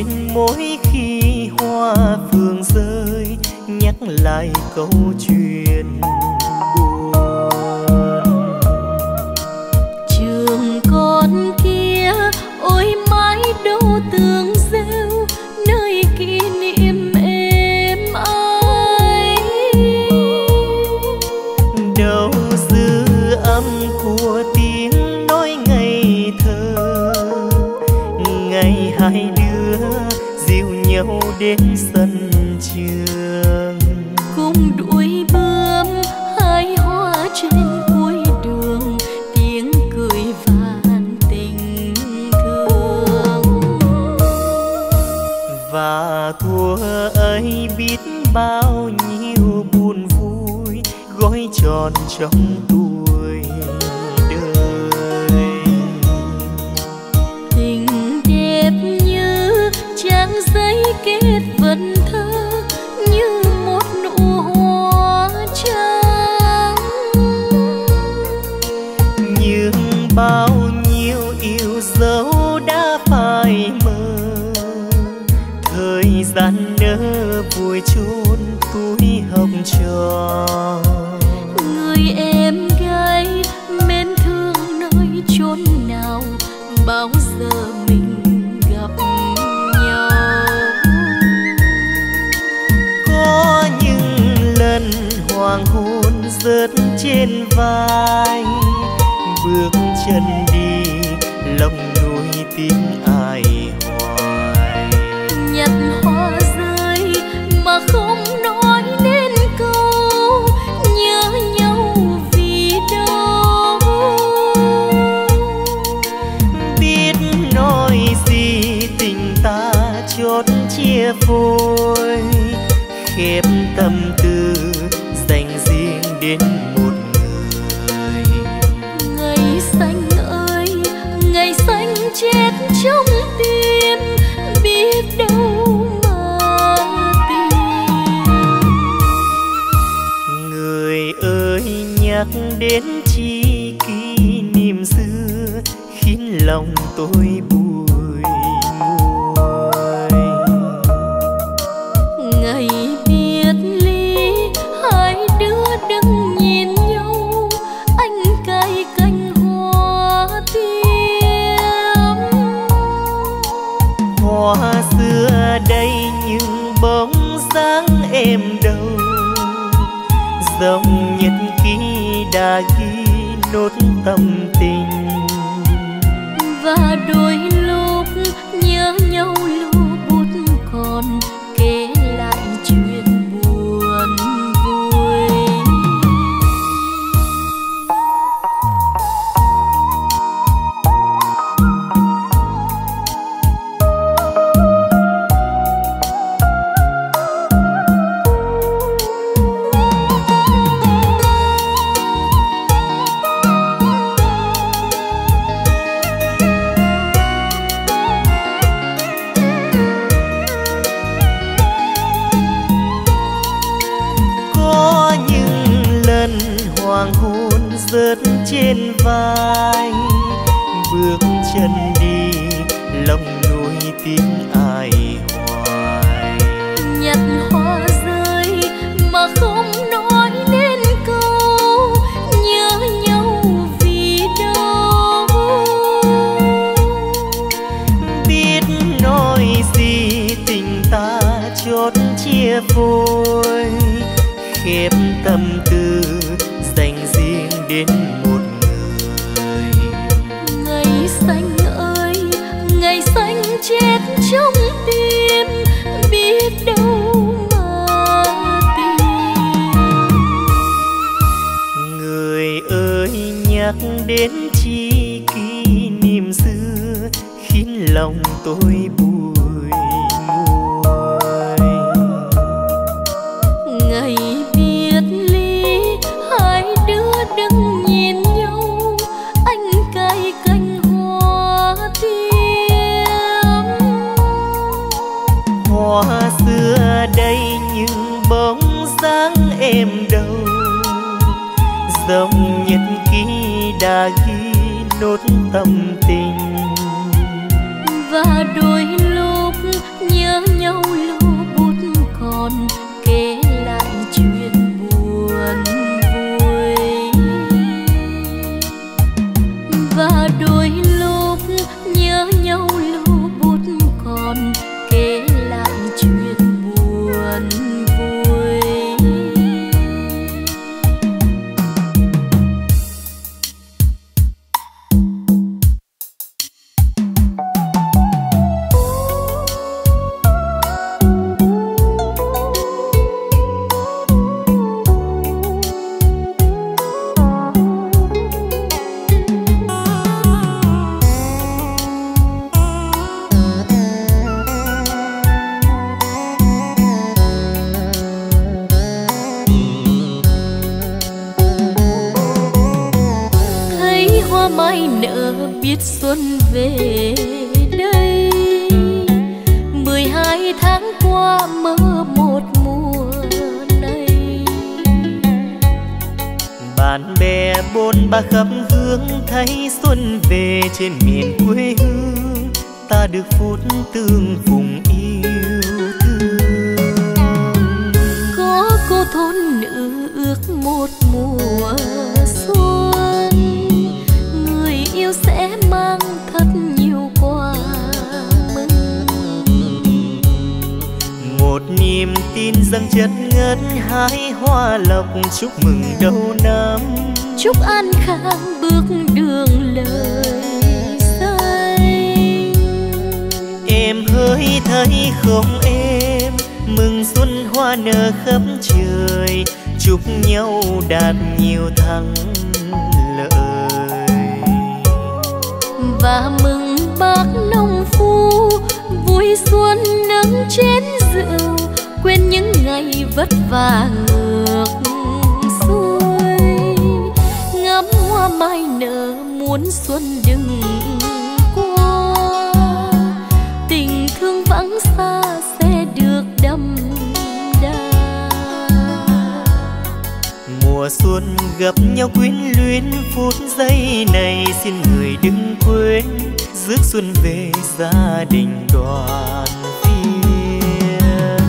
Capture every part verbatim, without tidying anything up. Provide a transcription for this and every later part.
xin mỗi khi hoa phượng rơi nhắc lại câu chuyện buồn. Trường con kia ôi mãi đâu tường rêu nơi kỷ niệm êm ái, đâu dư âm của tiếng nói ngây thơ, ngày hai đứa dìu nhau đến sân trường, cùng đuổi bướm hai hoa trên cuối đường, tiếng cười vàn tình thương. Và thuở ấy biết bao nhiêu buồn vui gói tròn trong tuổi đời. Tình đẹp như trang giấy kết vần thơ, như một nụ hoa trắng. Nhưng bao nhiêu yêu dấu đã phai mờ, thời gian nỡ vùi chôn túi hồng trò. Người em gái mến thương nơi chốn nào, bao giờ mình gặp nhau. Có những lần hoàng hôn rớt trên vai, bước chân đi lòng nuối tiếng ai hoài. Nhặt hoa rơi mà không nói nên câu nhớ nhau vì đâu. Biết nói gì tình ta chót chia phôi, khép tâm tư dành riêng đến một người. Ngày xanh ơi ngày xanh chết trong tim, biết đâu mà tìm. Người ơi nhắc đến chi kỷ niệm xưa khiến lòng tôi bùi ngùi. Ngày biệt ly hai đứa đứng nhìn nhau, anh cài cành hoa tiêm. Hoa xưa đây những bóng dáng em đâu, dòng nhật ký đã ghi nốt tâm tình. Và đôi lúc nhớ nhau lúc bút còn kể lại chuyện buồn vui. Hoàng hôn rớt trên vai, bước chân đi lòng nuối tiếng ai hoài. Nhặt hoa rơi mà không nói nên câu nhớ nhau vì đâu. Biết nói gì tình ta chót chia phôi, khép tâm tư dành riêng đến một người. Ngày xanh ơi ngày xanh chết trong tim, biết đâu mà tìm. Người ơi nhắc đến chi kỷ niệm xưa khiến lòng tôi bùi ngùi. Ngày biệt ly hai đứa đứng nhìn nhau, anh cài cành hoa tiêm. Hoa xưa đây những bóng dáng em đâu, dòng nhật ký đã ghi nốt tâm tình. Và đôi lúc ba khắp hướng thấy xuân về trên miền quê hương, ta được phút tương phùng yêu thương. Có cô thôn nữ ước một mùa xuân, người yêu sẽ mang thật nhiều quà mừng. Một niềm tin dâng chất ngất hái hoa lộc, chúc mừng đầu năm, chúc an khang bước đường lời xanh. Em hỡi thấy không em, mừng xuân hoa nở khắp trời, chúc nhau đạt nhiều thắng lợi. Và mừng bác nông phu vui xuân nâng chén rượu, quên những ngày vất vả ngược xuôi. Ngắm hoa mai nở muốn xuân đừng qua, tình thương vắng xa sẽ được đậm đà. Mùa xuân gặp nhau quyến luyến phút giây này, xin người đừng quên rước xuân về gia đình đoàn viên.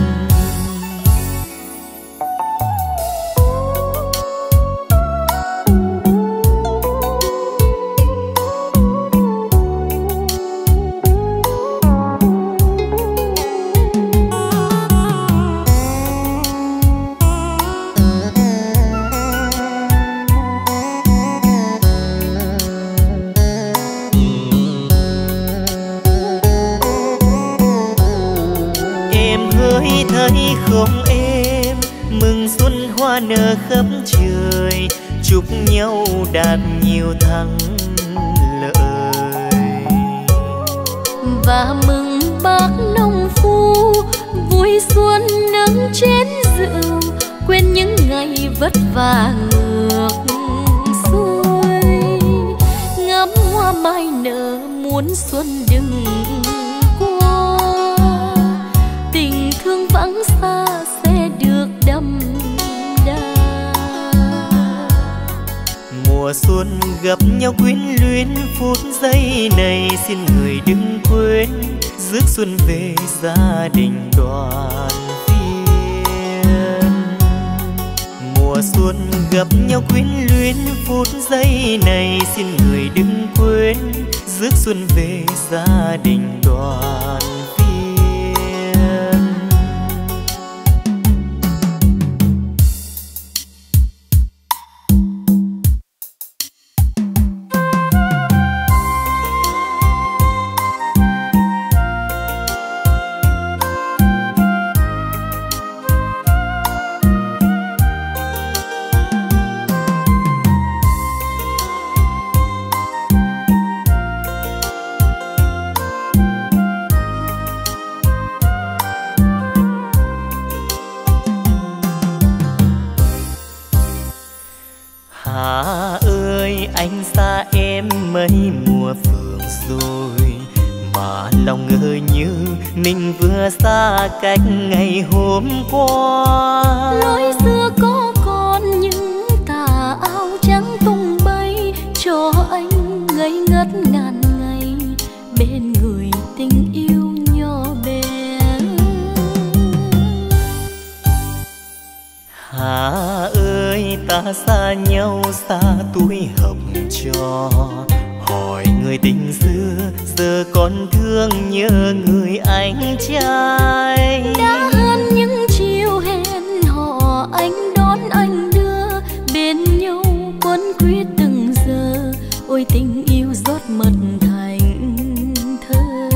Thấy không em, mừng xuân hoa nở khắp trời, chúc nhau đạt nhiều thắng lợi. Và mừng bác nông phu vui xuân nâng chén rượu, quên những ngày vất vả ngược xuôi. Ngắm hoa mai nở muốn xuân đừng qua, tình thương vắng xa sẽ được đậm đà. Mùa xuân gặp nhau quyến luyến phút giây này, xin người đừng quên rước xuân về gia đình đoàn viên. Mùa xuân gặp nhau quyến luyến phút giây này, xin người đừng quên rước xuân về gia đình đoàn viên. Hà ơi anh xa em mấy mùa phượng rồi, mà lòng ngỡ như mình vừa xa cách ngày hôm qua. Lối xưa có còn những tà áo trắng tung bay, cho anh ngây ngất ngàn ngày bên người tình yêu nhỏ bé. Hà ơi ta xa nhau xa tuổi học trò, hỏi người tình xưa giờ còn thương nhớ người anh trai. Đã hơn những chiều hẹn hò anh đón anh đưa, bên nhau quấn quýt từng giờ, ôi tình yêu rót mật thành thơ.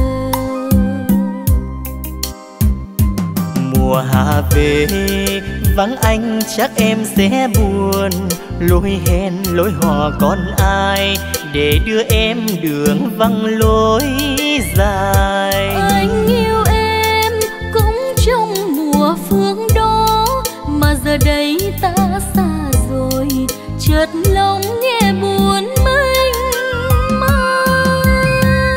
Mùa hạ về vắng anh chắc em sẽ buồn, lối hẹn lối hò còn ai để đưa em đường vắng lối dài. Anh yêu em cũng trong mùa phương đó, mà giờ đây ta xa rồi, chợt lòng nghe buồn mênh mang.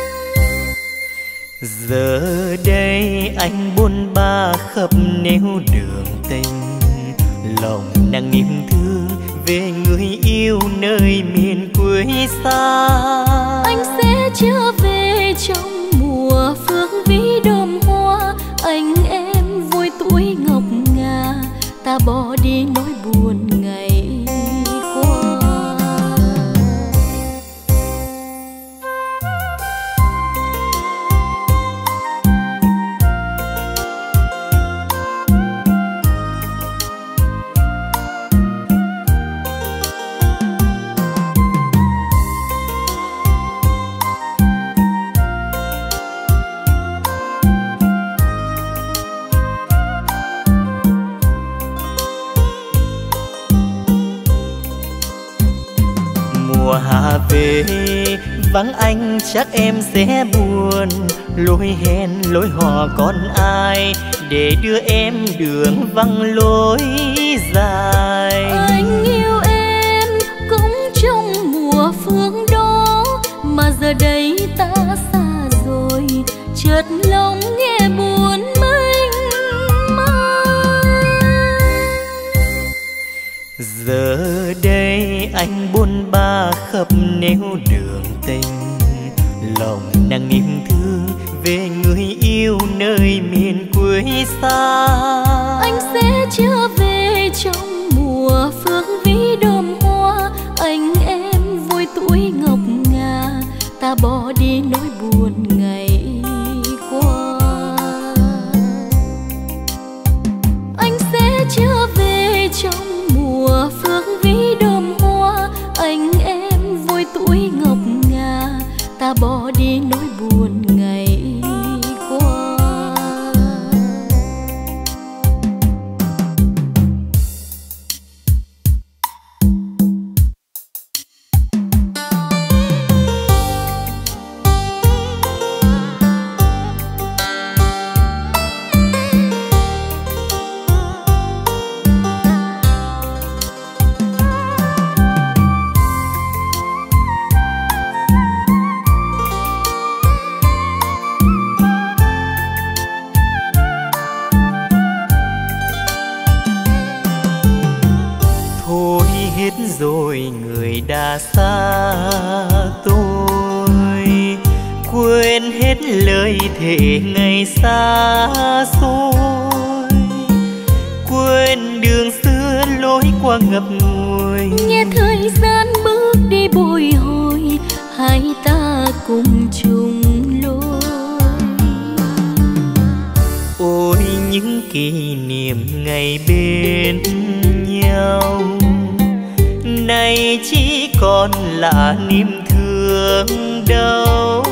Giờ đây anh buồn ba khắp nẻo đường tình, lòng đang niềm thương về người yêu nơi miền quê xa. Anh sẽ trở về trong mùa phước vĩ đơm hoa, anh em vui tuổi ngọc ngà, ta bỏ đi nỗi buồn ngày qua. Mùa hạ về vắng anh chắc em sẽ buồn, lối hẹn lối hò còn ai để đưa em đường vắng lối dài. Anh yêu em cũng trong mùa phương đó, mà giờ đây ta xa rồi, chợt lòng nghe buồn mênh mang. Giờ đây anh buồn ba khắp nẻo đường tình, lòng đang niềm thương về người yêu nơi miền quê xa. Anh sẽ trở về trong mùa phước vĩ đơm hoa, anh em vui tuổi ngọc ngà, ta bỏ đi nỗi buồn ngày qua. Anh sẽ trở về trong mùa phước vĩ đơm hoa, anh em vui tuổi ngọc ngà, ta bỏ đi nỗi buồn ngày qua. Rồi người đã xa tôi, quên hết lời thề ngày xa xôi, quên đường xưa lối qua ngập ngùi. Nghe thời gian bước đi bồi hồi, hai ta cùng chung lối. Ôi những kỷ niệm ngày bên nhau, nay chỉ còn là niềm thương đau.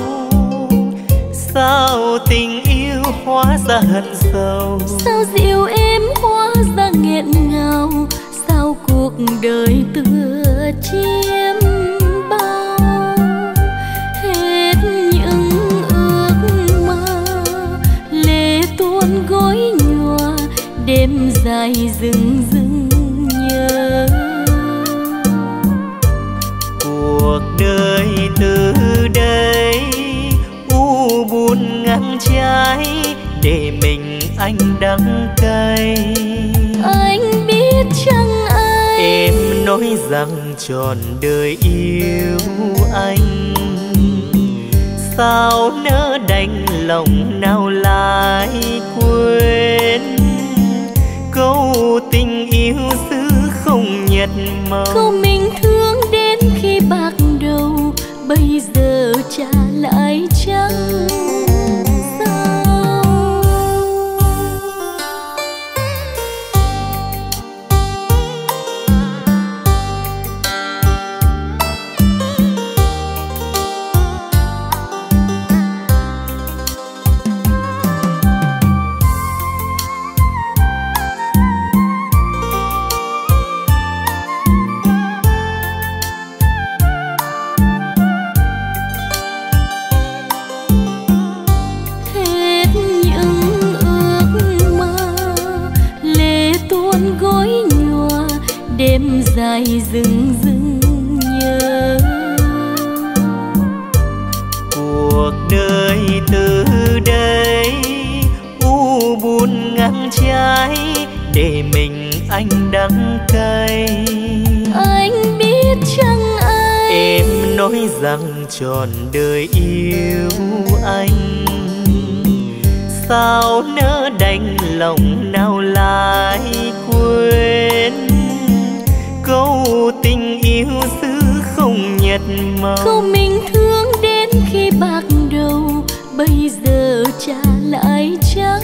Sao tình yêu hóa ra hận sâu, sao dịu êm hóa ra nghẹn ngào, sao cuộc đời tựa chiêm bao. Hết những ước mơ lệ tuôn gối nhòa, đêm dài rừng rừng nhớ. Cuộc đời từ đây u buồn ngang trái, để mình anh đắng cay. Anh biết chăng ai em nói rằng trọn đời yêu anh, sao nỡ đành lòng nào lại quên câu tình yêu xứ không nhạt màu. câu mình thương đến khi bạc đầu, bây giờ trả lại chẳng sao. Đêm dài rừng rừng nhớ. Cuộc đời từ đây u buồn ngang trái, để mình anh đắng cay. nói rằng trọn đời yêu anh. Sao nỡ đành lòng nào lại quên câu tình yêu xứ không nhạt màu. Câu mình thương đến khi bạc đầu, bây giờ trả lại chẳng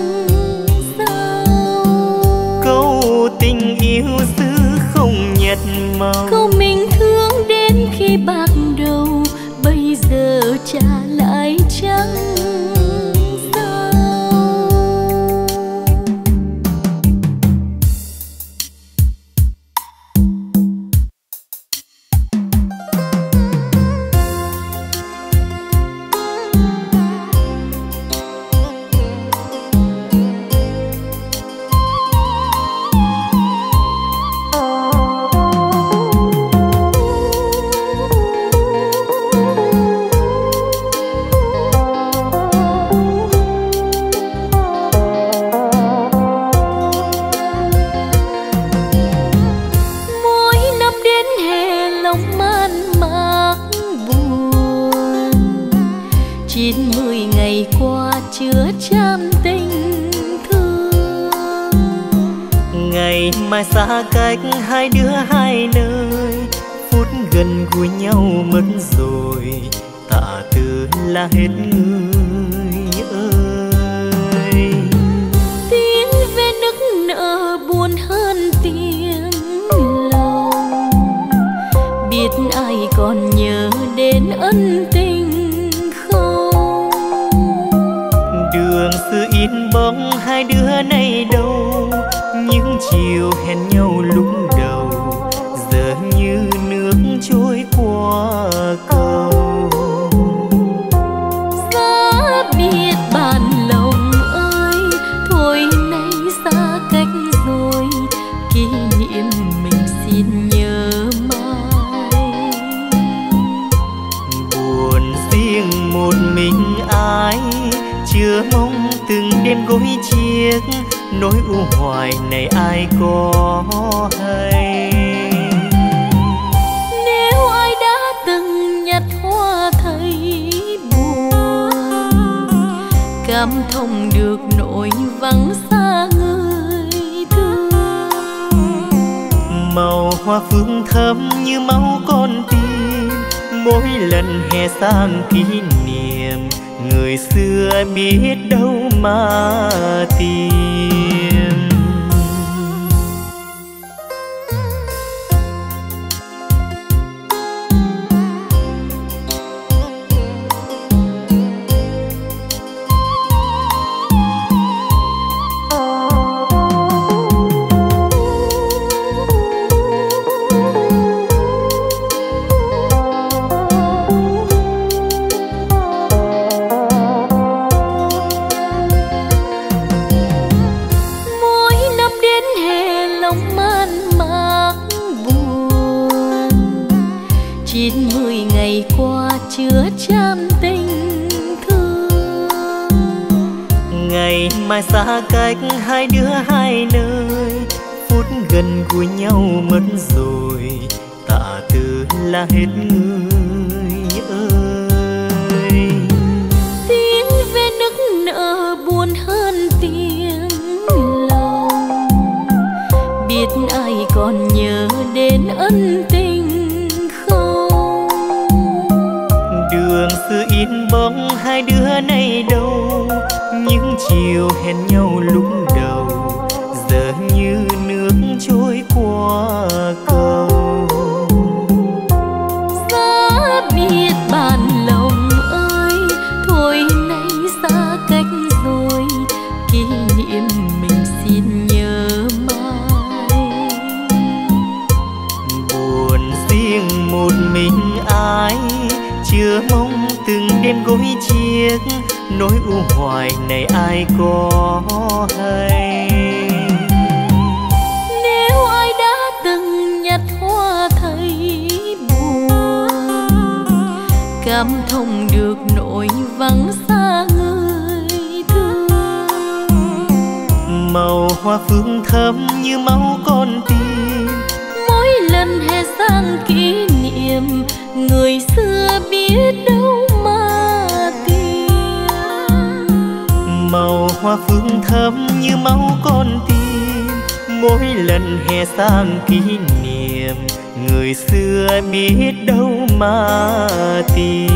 sao. Câu tình yêu xứ không nhạt màu. Câu mình thương đến khi bạc đầu, bây giờ trả lại chẳng sao. Mai xa cách hai đứa hai nơi, phút gần gũi nhau mất rồi, tạ từ là hết người ơi. Tiếng ve nức nở buồn hơn tiếng lòng, biết ai còn nhớ đến ân tình không. Đường xưa in bóng hai đứa này đâu, những chiều hẹn nhau lúc đầu, giờ như nước trôi qua cầu. Giá biết bàn lòng ơi, thôi nay xa cách rồi, kỷ niệm mình xin nhớ mãi. Buồn riêng một mình ai, chưa mong từng đêm gối chiếc, nỗi u hoài này ai có hay. Nếu ai đã từng nhặt hoa thấy buồn, cảm thông được nỗi vắng xa người thương. Màu hoa phương thơm như máu con tim, mỗi lần hè sang kỷ niệm, người xưa biết đâu mà tìm. Chứa chan tình thương. Ngày mai xa cách hai đứa hai nơi, phút gần gũi nhau mất rồi, tạ từ là hết người ơi. Tiếng ve nức nở buồn hơn tiếng lòng, biết ai còn nhớ đến ân tình. Đường xưa in bóng hai đứa này đâu, những chiều hẹn nhau lúc đầu, giờ như nước trôi qua cầu. Giá biết bàn lòng ơi, thôi nay xa cách rồi, kỷ niệm mình xin nhớ mãi. Buồn riêng một mình ai, chưa mong từng đêm gối chiếc, nỗi u hoài này ai có hay. Nếu ai đã từng nhặt hoa thấy buồn, cảm thông được nỗi vắng xa người thương. Màu hoa phương thơm như máu con tim, mỗi lần hè sang kỷ niệm, người xưa biết đâu mà tìm. Màu hoa phương thơm như máu con tim, mỗi lần hè sang kỷ niệm, người xưa biết đâu mà tìm.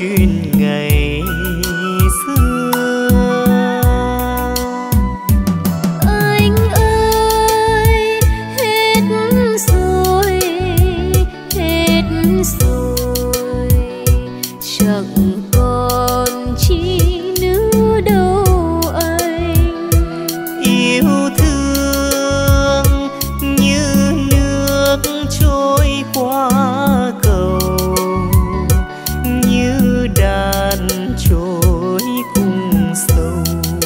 chuyện ngày xưa. Anh ơi hết rồi, hết rồi, chẳng còn chi nữa đâu anh. Yêu thương như nước trôi qua cầu, như đàn trôi cùng sâu.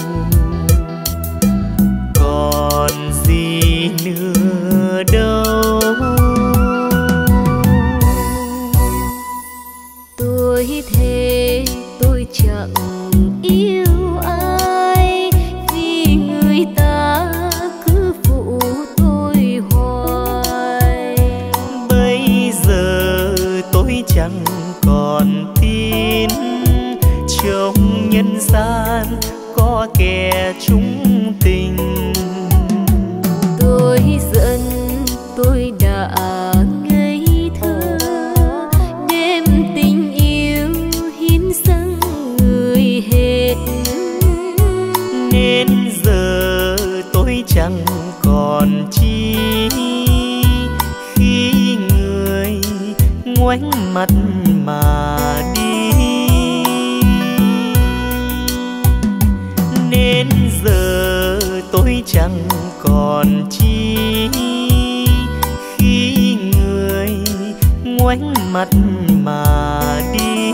Còn gì nữa đâu. Tôi thề tôi chẳng yêu ai, vì người ta cứ phụ tôi hoài. Bây giờ tôi chẳng còn tin trong nhân gian có kẻ chung tình. Tôi giận tôi đã ngây thơ, đem tình yêu hiến dâng người hết. Nên giờ tôi chẳng còn chi khi người ngoảnh mặt mà đi. Nên giờ tôi chẳng còn chi khi người ngoảnh mặt mà đi.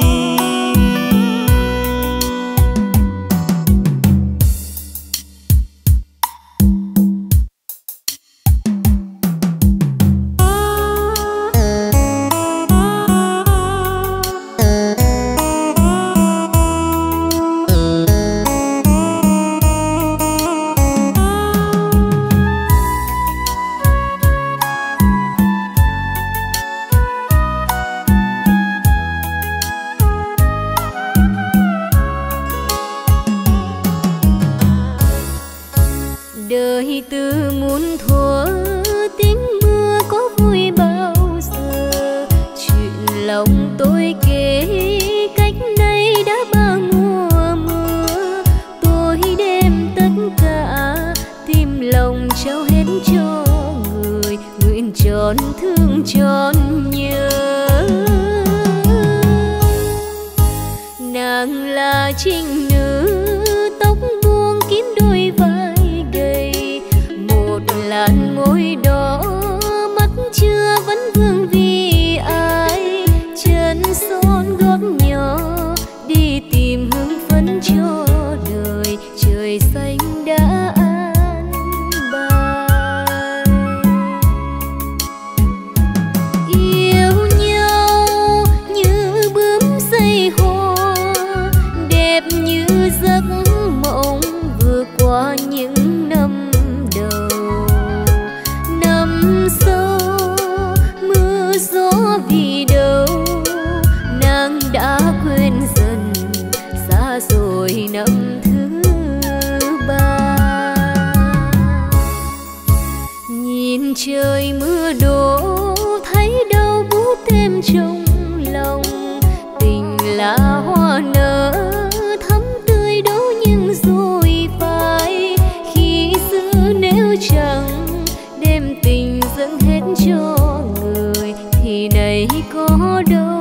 Đời từ muôn thuở tiếng mưa có vui bao giờ. Chuyện lòng tôi kể cách nay đã bao mùa mưa. Tôi đem tất cả tim lòng trao hết cho người, nguyện tròn thương tròn nhớ. Nàng là trinh nữ tóc buông kín đôi vai gầy, một làn môi đỏ mắt chưa vẫn vương vì ai. Chân son gót nhỏ đi tìm hương phấn cho đời, trời xanh đã an bài. Yêu nhau như bướm xây hoa, đẹp như giấc mộng vừa qua những năm đầu. Năm sau mưa gió vì đâu, nàng đã quên dần xa rồi năm thứ ba. Nhìn trời mưa đổ thấy đau buốt thêm trong lòng. Tình là hoa nở thắm tươi đâu nhưng rồi phai. Khi xưa nếu chẳng đem tình dâng hết cho người thì này có đâu.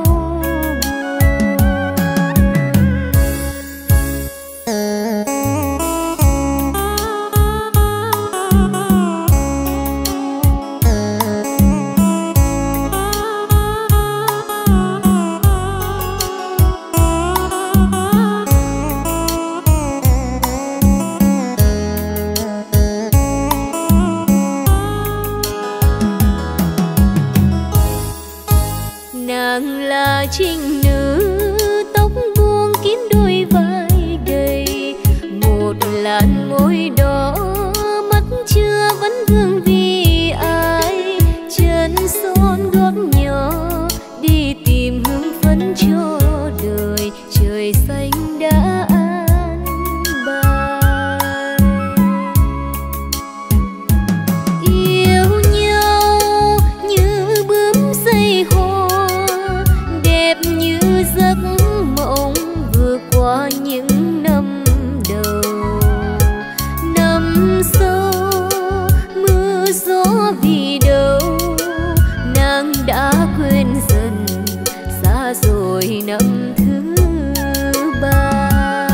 Nàng là trinh nữ tóc buông kín đôi vai gầy, một làn môi đỏ mắt chưa vẫn vương vì ai. Chân son gót nhỏ đi tìm hương phấn cho đời, trời xanh đã an bài. Yêu nhau như bướm xây hoa, đẹp như năm thứ ba.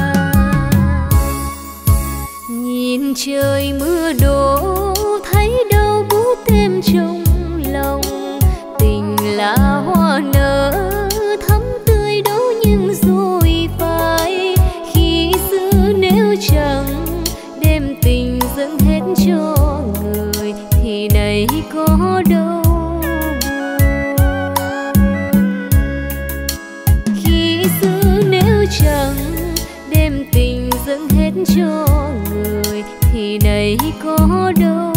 Nhìn trời mưa đổ thấy đâu bút thêm trong lòng, tình là hoa nở thắm tươi đâu nhưng rồi phai. Khi xưa nếu chẳng đem tình dâng hết cho người thì nay có đâu buồn. Khi xưa nếu chẳng đem tình dâng hết cho người thì nay có đâu.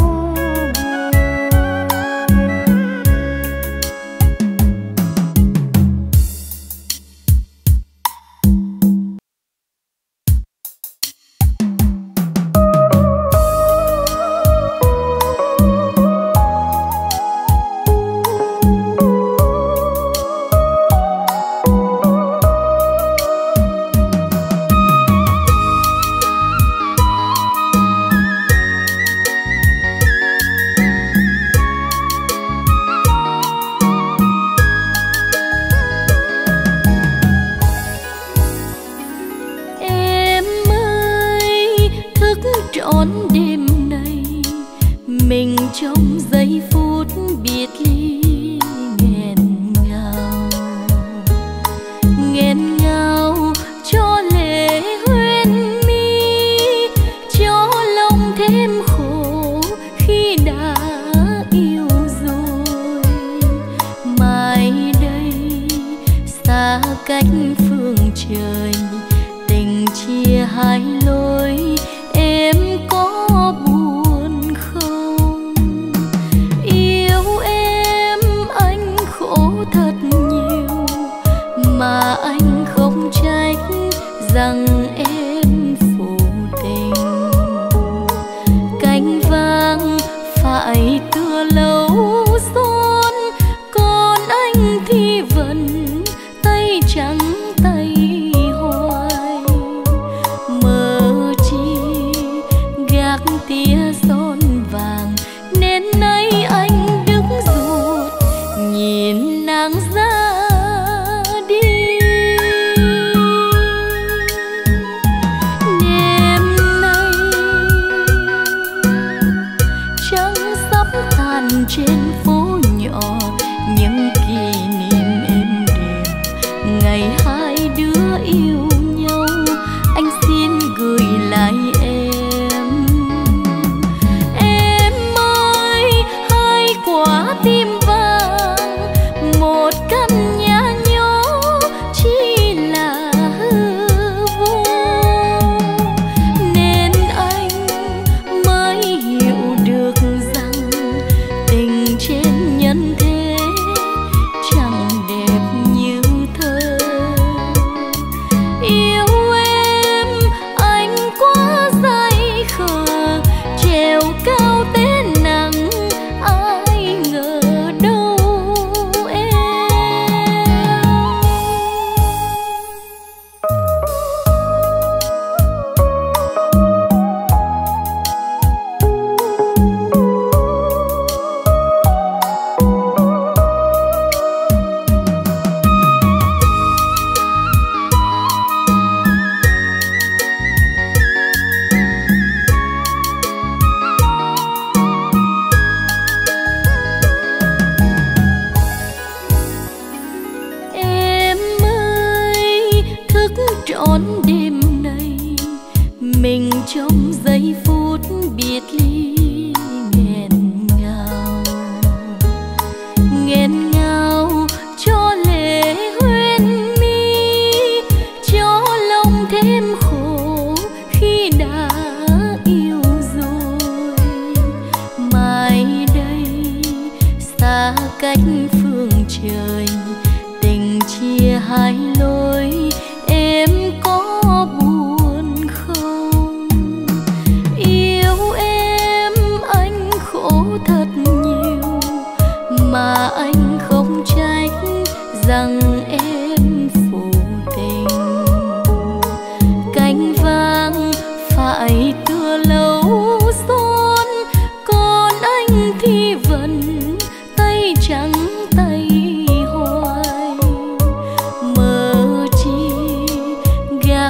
trắng tay hoài mơ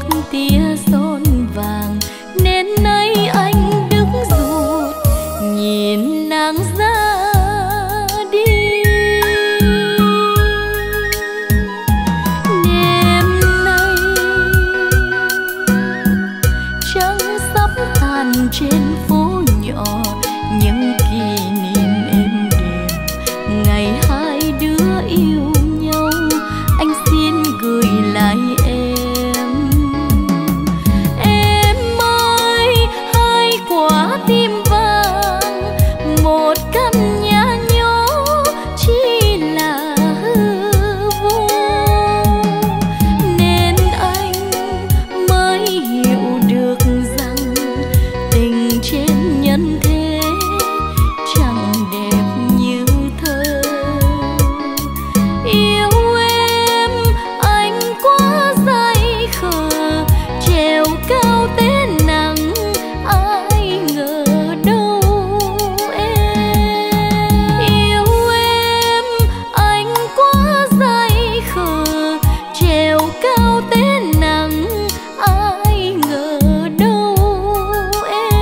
gác tia son vàng, nên nay anh đứng rụt nhìn nàng ra đi. Đêm nay trăng sắp tàn trên phố nhỏ, những kỷ niệm êm đềm ngày hai đứa yêu nhau, anh xin gửi lại em. Em ơi, hai quả tim vàng, một căn nhà nhỏ chỉ là hư vô, nên anh mới hiểu được rằng tình trên nhân thế chẳng đẹp như thơ. Yêu em anh quá dại khờ, trèo cao té nắng ai ngờ đâu em. Yêu em anh quá dại khờ, trèo cao té nắng ai ngờ đâu em.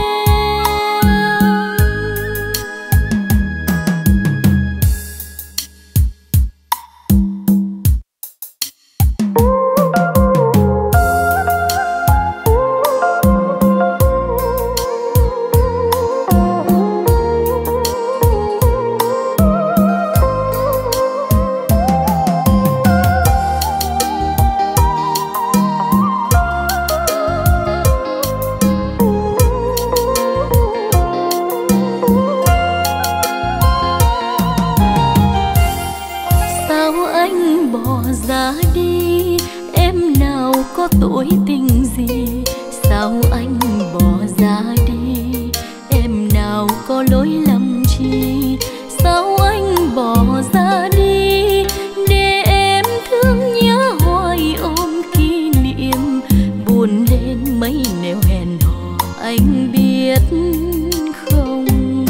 Sao anh bỏ ra đi, em nào có tội tình gì? Sao anh bỏ ra đi, em nào có lỗi lầm chi? Sao anh bỏ ra đi, để em thương nhớ hoài ôm kỷ niệm, buồn lên mấy nẻo hẹn hò anh biết không?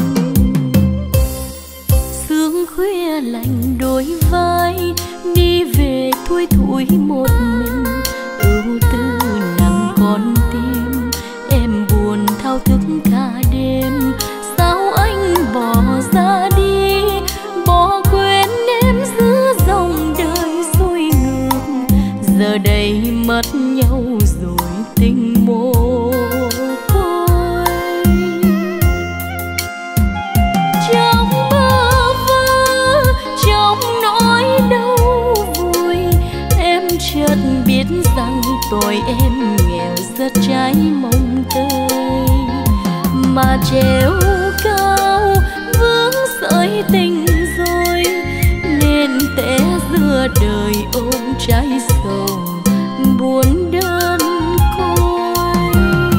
Sương khuya lạnh đôi vai, đi về thui thủi một mình, ưu tư nặng con tim, em buồn thao thức cả đêm. Sao anh bỏ ra đi, bỏ quên em giữa dòng đời xuôi ngược, giờ đây mất nhau rồi tình mồ côi. Trong bơ vơ, trong nỗi đau vui, em chợt biết rằng tội em nghèo rất trái mong tơi, mà treo cao vướng sợi tình rồi, nên té giữa đời ôm trái sầu buồn đơn côi.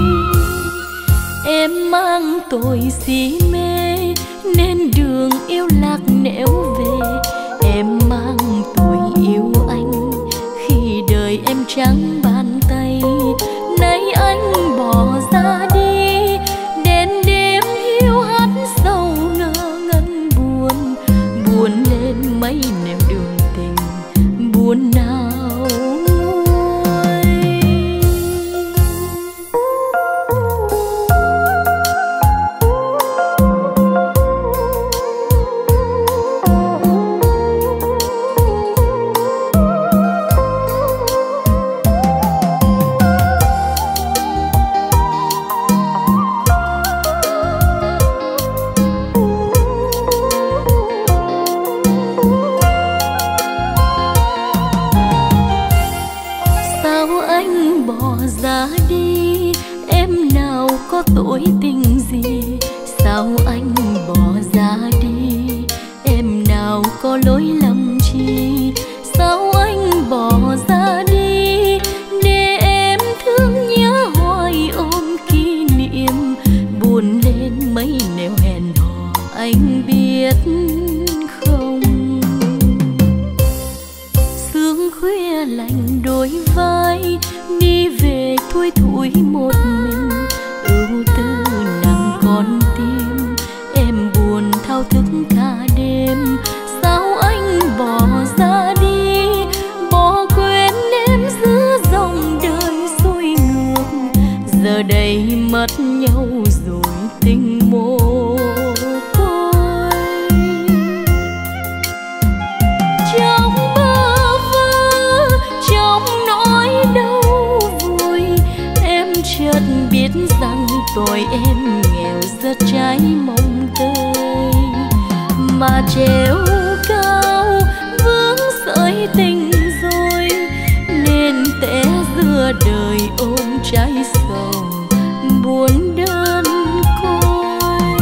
Em mang tội si mê nên đường yêu lạc nẻo về, em mang tội yêu anh khi đời em trắng bàn tay. Nay anh bỏ ra đi, đến đêm hiu hắt sầu ngơ ngẩn buồn, buồn lên mấy nẻo đường tình buồn nào nguôi. Ra đi, em nào có tội tình gì? Sao anh bỏ ra đi, em nào có lỗi lầm chi? Sao anh bỏ ra đi, để em thương nhớ hoài ôm kỷ niệm, buồn lên mấy nẻo hẹn hò anh biết không? Sương khuya lạnh đôi vai, đi về thui thủi một mình, ưu tư nặng con tim, em buồn thao thức cả đêm. Sao anh bỏ ra đi, bỏ quên em giữa dòng đời xuôi giờ đây mất nhau rồi tình mồ côi. Trong bơ vơ, trong nỗi đau vui, em chợt biết rằng tôi em nghèo rất trái mong tươi, mà treo cao vướng sợi tình rồi nên té giữa đời ôm trái sầu buồn đơn côi.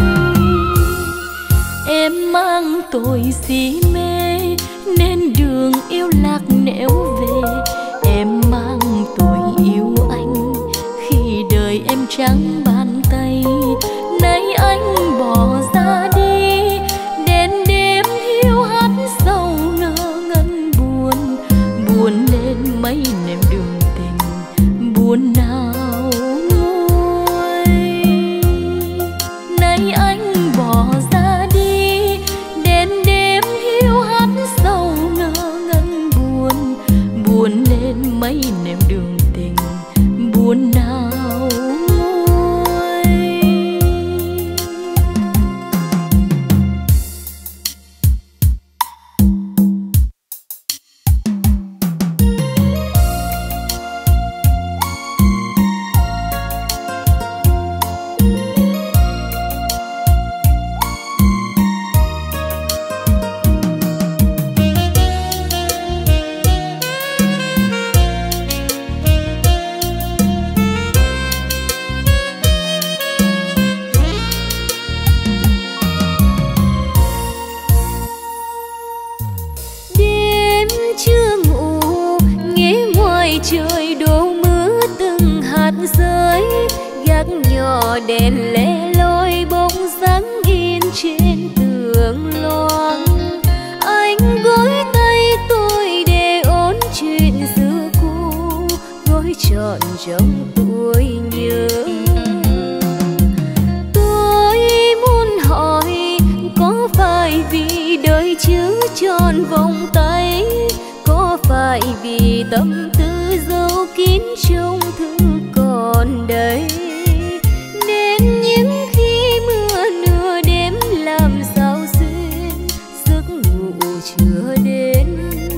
Em mang tôi si mê nên đường yêu lạc nẻo về, em mang tôi yêu anh khi đời em trắng bàn tay. Nay anh bỏ ra đi đến đêm hiu hắt sầu ngơ ngẩn buồn, buồn lên mấy nẻo đường tình buồn nào nguôi. Nay anh bỏ ra đi đến đêm hiu hắt sầu ngơ ngẩn buồn, buồn lên mấy nẻo đường tình buồn nào nguôi. Trời đổ mưa từng hạt rơi, gác nhỏ đèn lẻ loi bóng dáng in trên tường loang. Anh gối tay tôi để ôn chuyện xưa cũ, gối trọn trong tôi nhớ. Tôi muốn hỏi có phải vì đời chưa tròn vòng tay, có phải vì tâm tư dấu kín trong thư còn đây, nên những khi mưa nửa đêm làm sao xuyên giấc ngủ chưa đến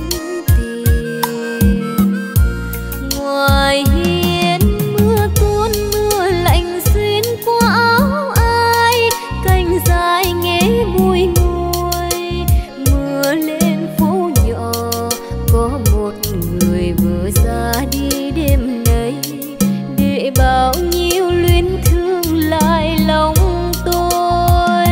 tìm. Ngoài hiên mưa tuôn mưa lạnh xuyên qua áo ai, cành dài nghe bùi ngùi. Mưa lên phố nhỏ có một người vừa ra đi đêm nay, để bao nhiêu luyến thương lại lòng tôi.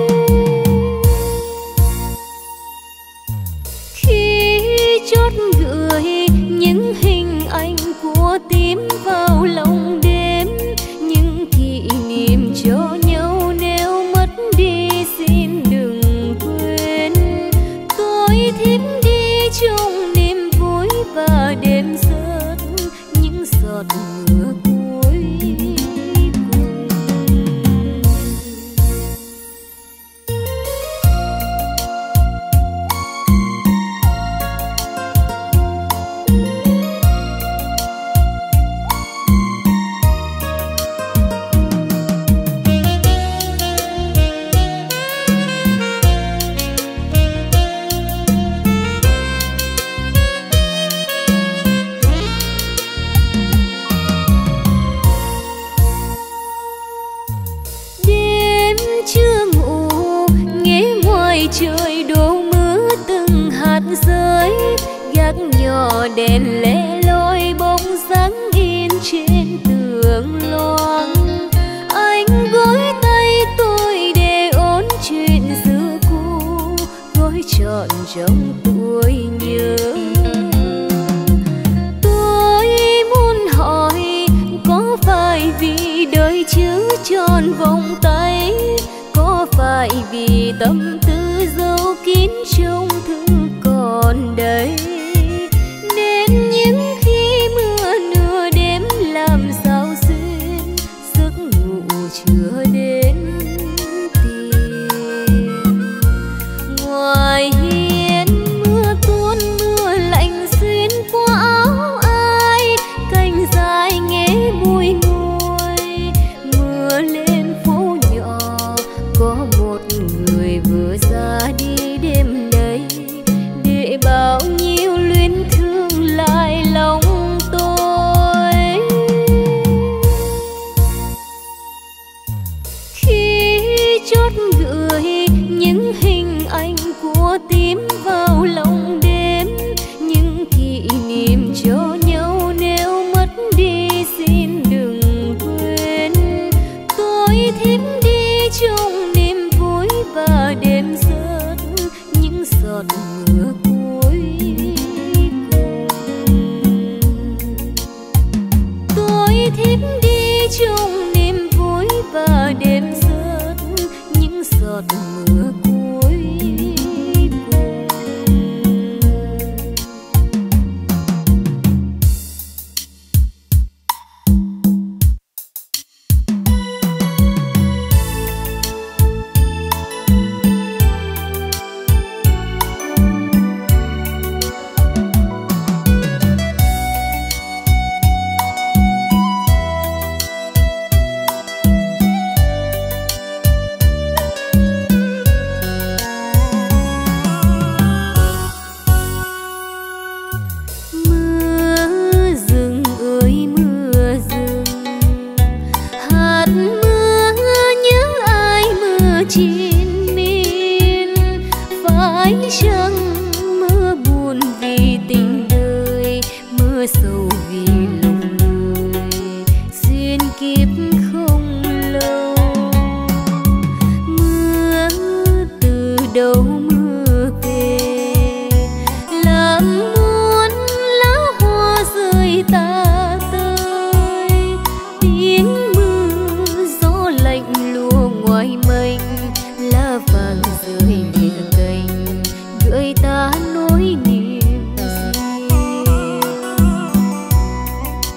Khi chót gửi những hình ảnh của tim vào lòng đêm, những kỷ niệm cho nhau nếu mất đi xin đừng quên. Tôi thiếp đi trong niềm vui và đêm rớt những giọt mưa cuối cùng. Trời đổ mưa từng hạt rơi, gác nhỏ đèn lẻ loi bóng dáng in trên tường loang. Anh gối tay tôi để ôn chuyện xưa cũ, gối trọn trong tôi nhớ. Tôi muốn hỏi có phải vì đời chưa tròn vòng tay, có phải vì tâm tư dấu kín trong thư còn đây, nên những khi mưa nửa đêm làm sao xuyên giấc ngủ chưa đến tìm. Ngoài hiên mưa tuôn mưa lạnh xuyên qua áo ai, cành dài nghe bùi ngùi. chung niềm vui và đêm rớt những giọt mưa cuối cùng. Trên miên phải chăng mưa buồn vì tình đời, mưa sầu vì lòng người duyên kiếp không lâu. Mưa từ đâu mưa về làm muốn lá hoa rơi ta tơi, tiếng mưa gió lạnh lùa ngoài mênh, lá vàng rơi lìa cành gợi ta nỗi niềm riêng.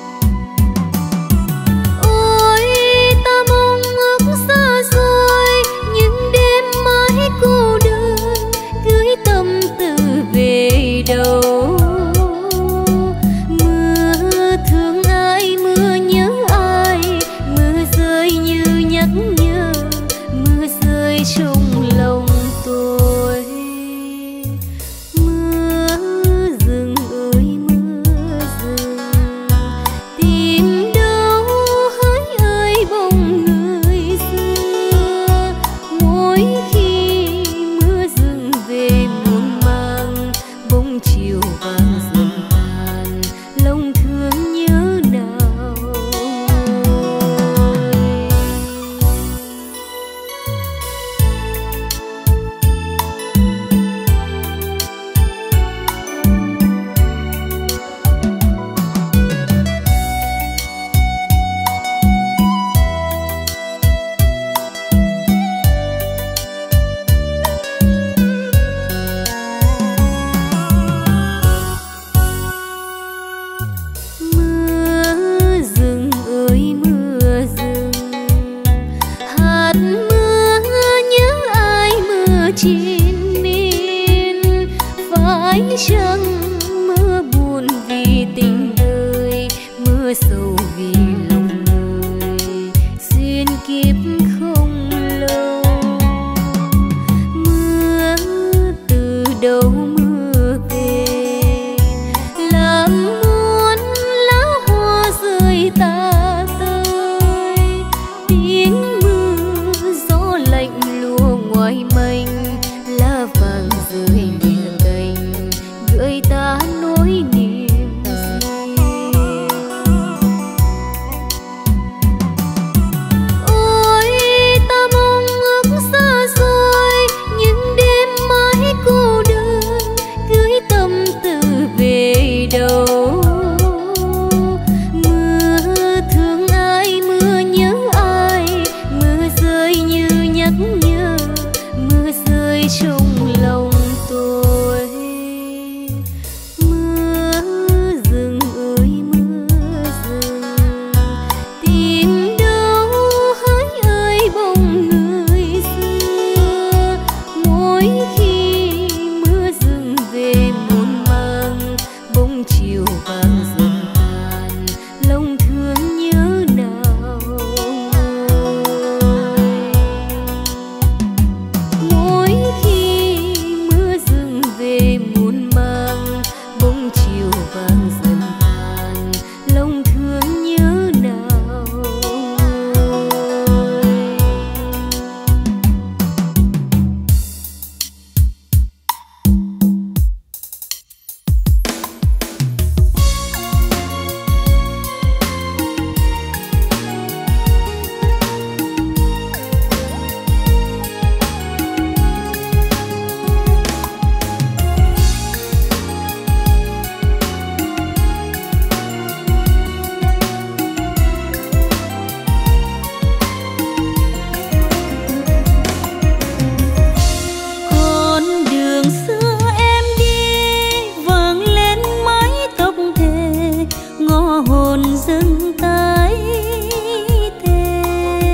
hồn dưng tái tê.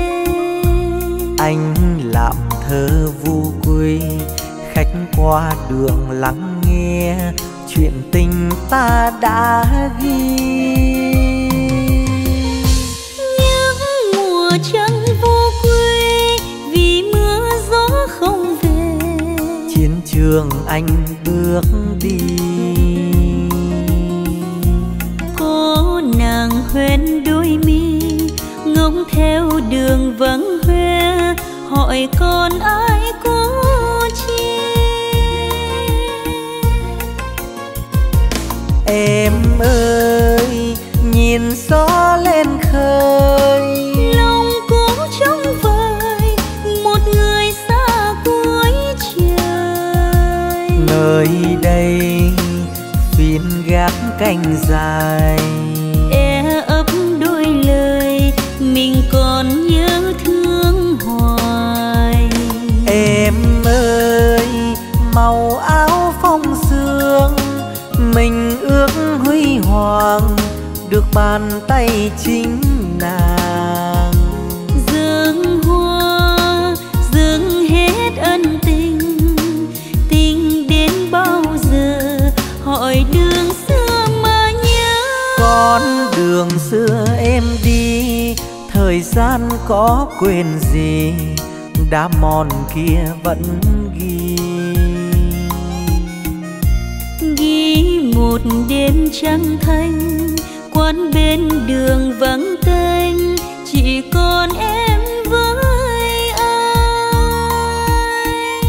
Anh làm thơ vu quy, khách qua đường lắng nghe chuyện tình ta đã ghi. Những mùa trăng vô quê vì mưa gió không về, chiến trường anh bước đi. Cô nàng hoen đôi mi ngóng theo đường vắng hoe, hỏi con ai cô chi. Em ơi nhìn gió lên khơi, Lòng cố trông vời một người xa cuối trời. nơi đây phiên gác cành dài, E ấp đôi lời mình còn nhớ thương hoài. em ơi màu áo phong sương mình ước huy hoàng được bàn tay chính nàng. Dương hoa dừng hết ân tình, tình đến bao giờ hỏi đường xưa mà nhớ. Con đường xưa em đi, thời gian có quên gì, đá mòn kia vẫn ghi. Ghi một đêm trăng thanh, quán bên đường vắng tênh, chỉ còn em với anh.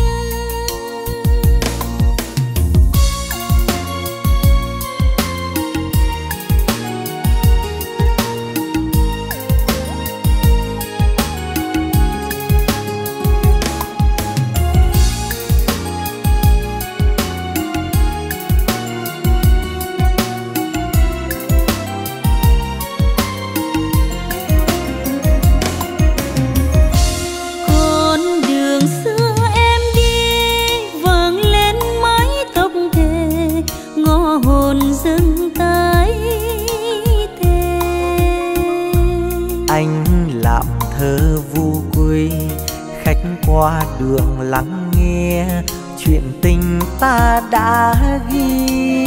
Qua đường lắng nghe chuyện tình ta đã ghi.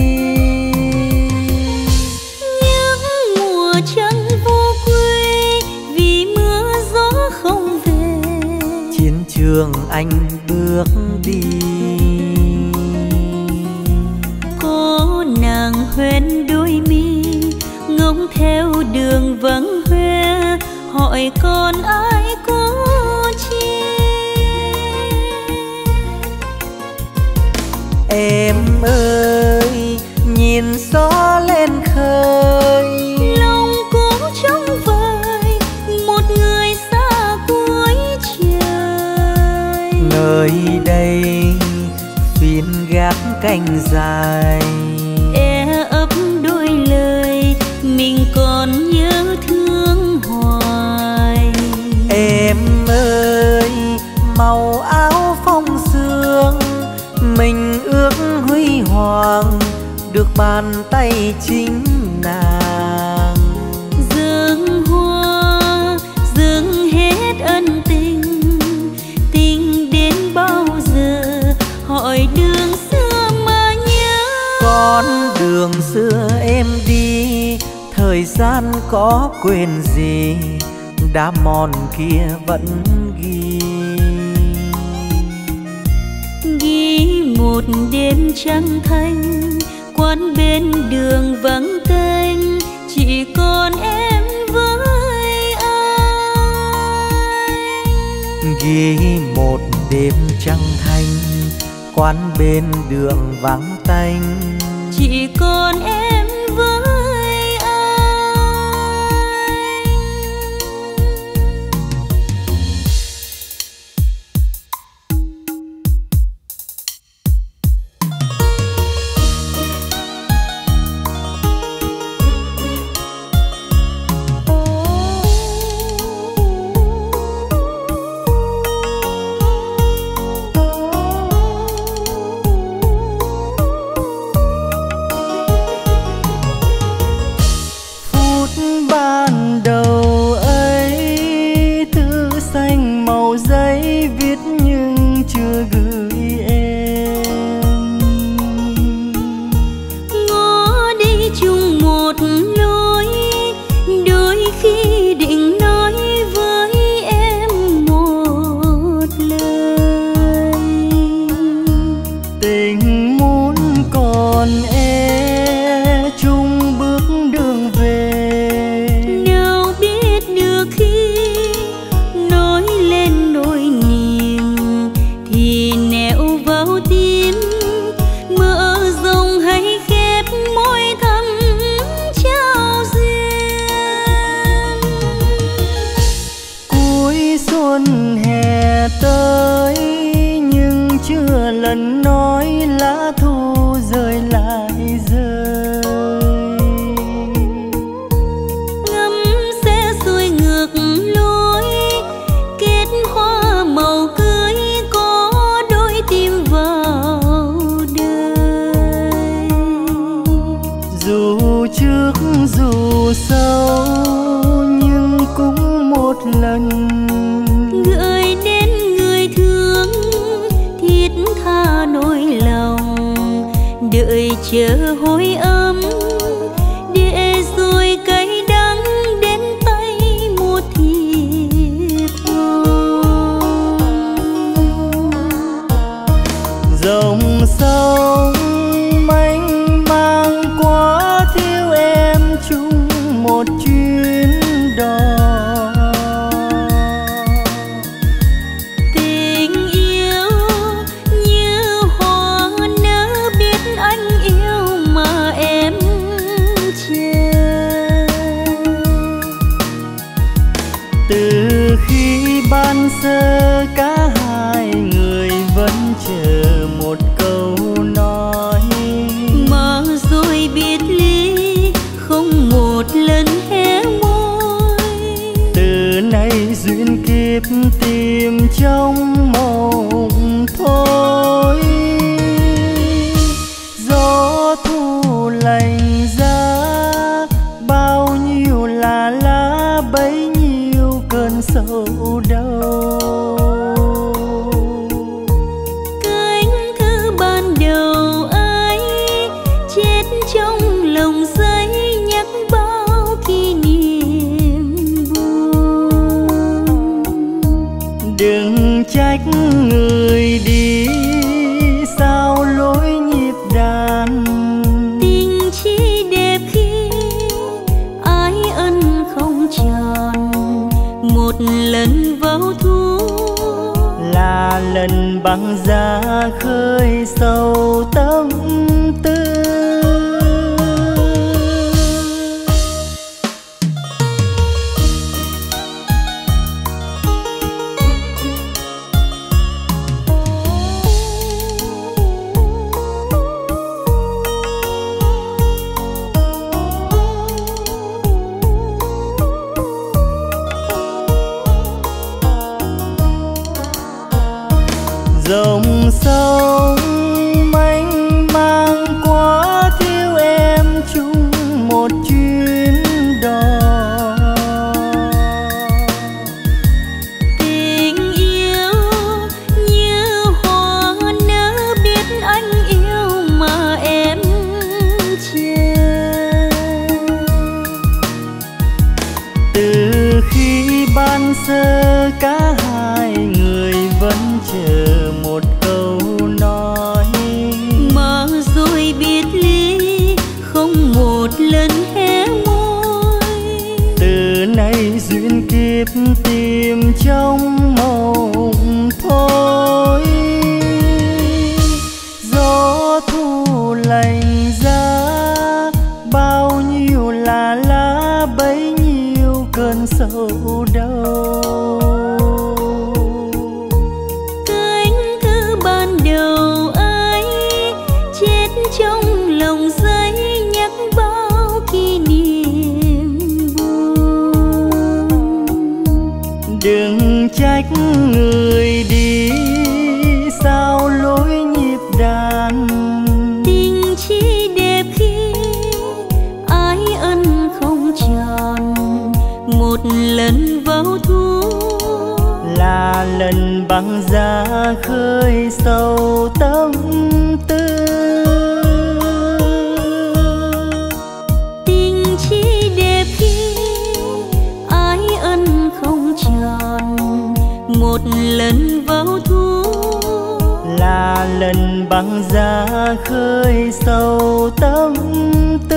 Những mùa trăng vô quê vì mưa gió không về, chiến trường anh bước đi. Cô nàng hoen đôi mi ngóng theo đường vắng hoe, hỏi con ai cô chi. Em ơi nhìn gió lên khơi, lòng cố trông vời một người xa cuối trời. nơi đây phiên gác cành dài, E ấp đôi lời mình còn nhớ thương hoài. Em ơi màu áo phong sương mình ước huy hoàng được bàn tay chính nàng. Dương hoa dừng hết ân tình, tình đến bao giờ hỏi đường xưa mà nhớ. Con đường xưa em đi, thời gian có quên gì, đá mòn kia vẫn ghi. Ghi một đêm trăng thanh, quán bên đường vắng tênh, chỉ còn em với anh. Ghi một đêm trăng thanh, quán bên đường vắng tanh, chỉ còn em với anh. ban đầu ấy, thư xanh màu giấy viết nhưng chưa gửi em. Ngó đi chung một lối, đôi khi định nói với em một lời. Tình muốn còn e chung bước đường về, nào biết được khi nói lên nỗi niềm thì nẹo vào tim, mở rộng hay khép môi thầm trao duyên. cuối xuân hè tới nhưng chưa lần nói lá thu rơi lại rơi. Ngắm sẽ xuôi ngược lối, kết hoa màu cưới có đôi tim vào đời. Dù trước dù sau nhưng cũng một lần Gửi đến người thương thiết tha nỗi lòng, đợi chờ hồi âm để rồi cay đắng đến tay một thiệp hồng. dòng sông mênh mang quá thiếu em chung một chuyến đò. Tình yêu như hoa nở biết anh yêu mà em chờ. Từ khi ban sơ cả hai người vẫn chờ một câu nói, Mà rồi biệt ly không một lần hé môi. từ nay duyên kiếp tìm trong mộng thôi. Gió thu lành ra bao nhiêu là lá, bấy nhiêu cơn sầu đau. Cánh thư ban đầu ấy chết trong lòng giấy, nhắc bao kỷ niệm buồn. Đừng trách người đi sao lối nhịp đàn, Tình chỉ đẹp khi ái ân không tròn, một lần vào thu là lần băng giá khơi sâu tâm tư. dòng sông mênh mang quá thiếu em chung một chuyến đò. tình yêu như hoa nở biết anh yêu mà em chờ. Từ khi ban sơ cả hai người vẫn chờ một câu nói, Mà rồi biệt ly không một lần hé môi. từ nay duyên kiếp tìm trong mộng thôi. Gió thu lành ra bao nhiêu là lá, bấy nhiêu cơn sầu đau. Cánh thư ban đầu ấy chết trong lòng giấy, nhắc bao kỷ niệm buồn. Đừng trách người đi sao lối nhịp đàn, Tình chỉ đẹp khi ái ân không tròn, lần vào thu, là lần băng giá khơi sâu tâm tư. Tình chỉ đẹp khi ái ân không tròn, một lần vào thu, là lần băng giá khơi sâu tâm tư.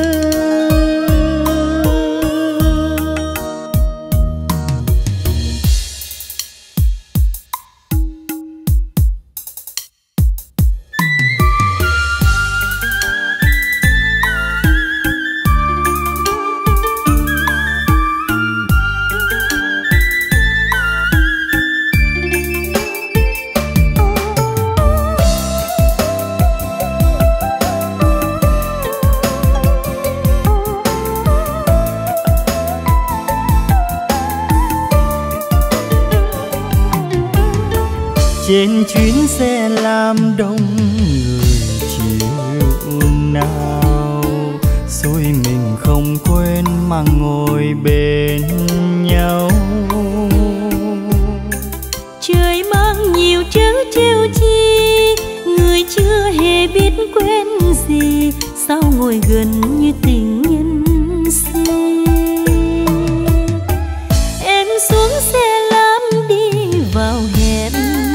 Trên chuyến xe lam đông người chiều nào, xui mình không quên mà ngồi bên nhau. Trời mang nhiều trớ trêu chi, người chưa hề biết quên gì, sao ngồi gần như tình nhân si. Em xuống xe lam đi vào hẹn,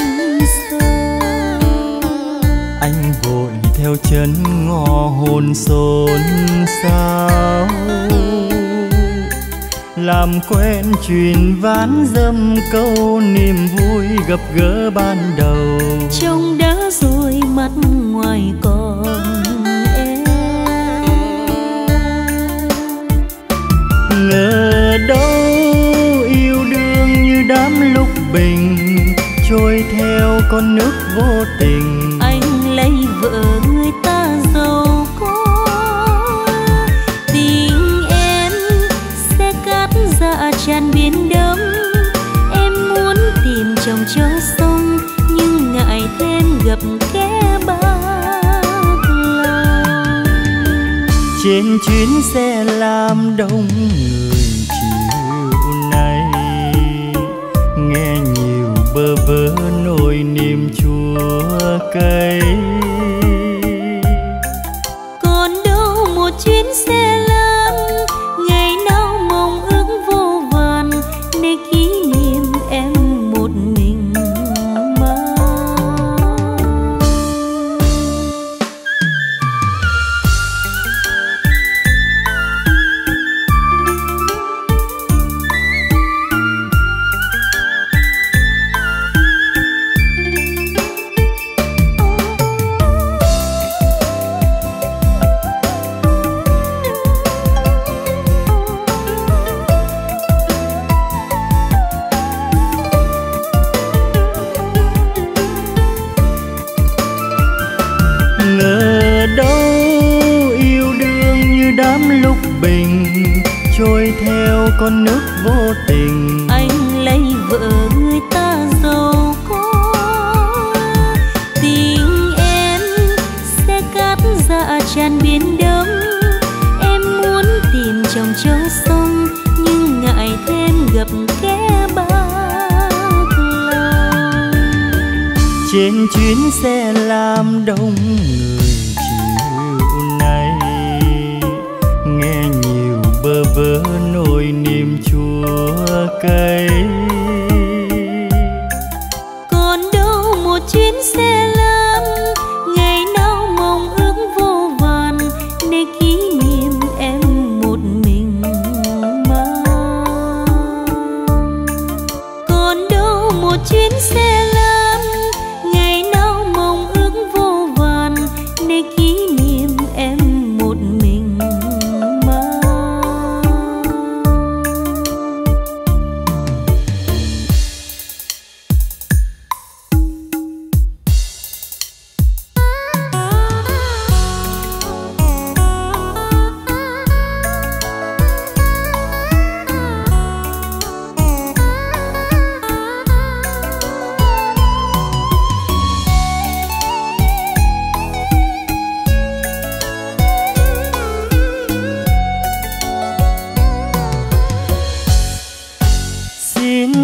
anh vội theo chân ngõ hồn xôn xao, làm quen chuyện ván dâm câu niềm vui gặp gỡ ban đầu. trông đã rồi mắt ngoài còn em, ngờ đâu yêu đương như đám lúc bình, trôi theo con nước vô tình. anh lấy vợ người ta giàu có, tình em sẽ cát dạ tràn biển đông. Em muốn tìm chồng cho xong, nhưng ngại thêm gặp kẻ bạc lòng. Trên chuyến xe lam đông người chiều nay, nghe nhiều bơ vơ nỗi niềm chua cay. Còn đâu một chuyến xe lam, ngày nào mong ước vô vàn, để kỷ niệm em một mình mang. Ngờ đâu yêu đương như đám lúc bình, trôi theo con nước vô tình. Anh lấy vợ người ta giàu có, tình em sẽ cát dạ tràn biển đông. Em muốn tìm chồng cho xong, nhưng ngại thêm gặp kẻ bạc lòng. Trên chuyến xe lam đông người chiều nay, nghe nhiều bơ vơ nỗi niềm chua cay. Còn đâu một chuyến xe lam, ngày nào mong ước vô vàn, để kỷ niệm em một mình mang. Còn đâu một chuyến xe lam, ngày nào mong ước vô vàn, để kỷ niệm em một mình mang.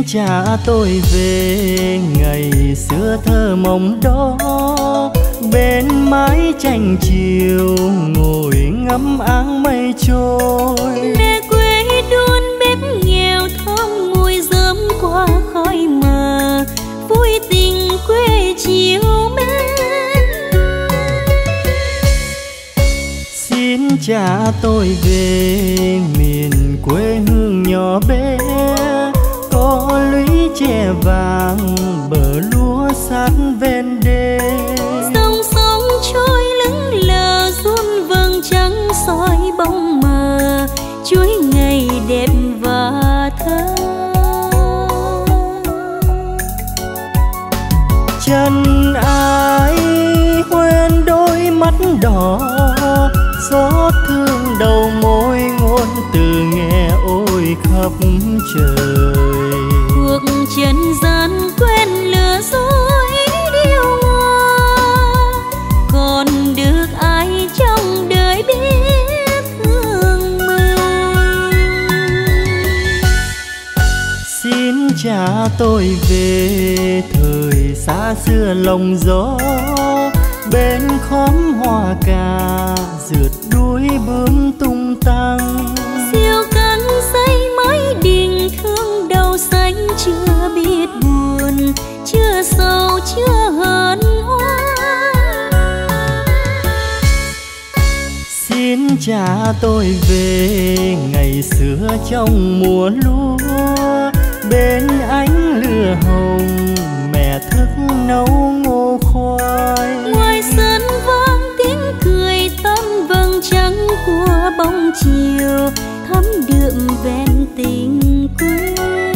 trả tôi về ngày xưa thơ mộng đó, bên mái tranh chiều ngồi ngắm áng mây trôi. Mẹ quê đun bếp nghèo thơm mùi rơm qua khói mờ, vui tình quê chiều mến. Xin trả tôi về miền quê hương nhỏ bé, có lũy tre vàng bờ lúa sát ven đê. Dòng sông trôi lững lờ run vầng trắng soi bóng mờ, chuối ngày đẹp và thơ. Chân ai quên đôi mắt đỏ, gió thương đầu môi ngôn từ nghe ôi khắp trời. Cuộc trần gian quên lừa dối điêu ngoa, còn được ai trong đời biết thương mình. Xin trả tôi về thời xa xưa lòng gió, bên khóm hoa cà rượt đuôi bướm tung tăng. Siêu cánh dây mái đình thương đầu xanh chưa biết buồn, chưa sầu chưa hờn oan. Xin trả tôi về ngày xưa trong mùa lúa, bên ánh lửa hồng mẹ thức nấu ngô khoai. Ngoài sân vang tiếng cười tan vầng trắng của bóng chiều, thắm đượm ven tình quê.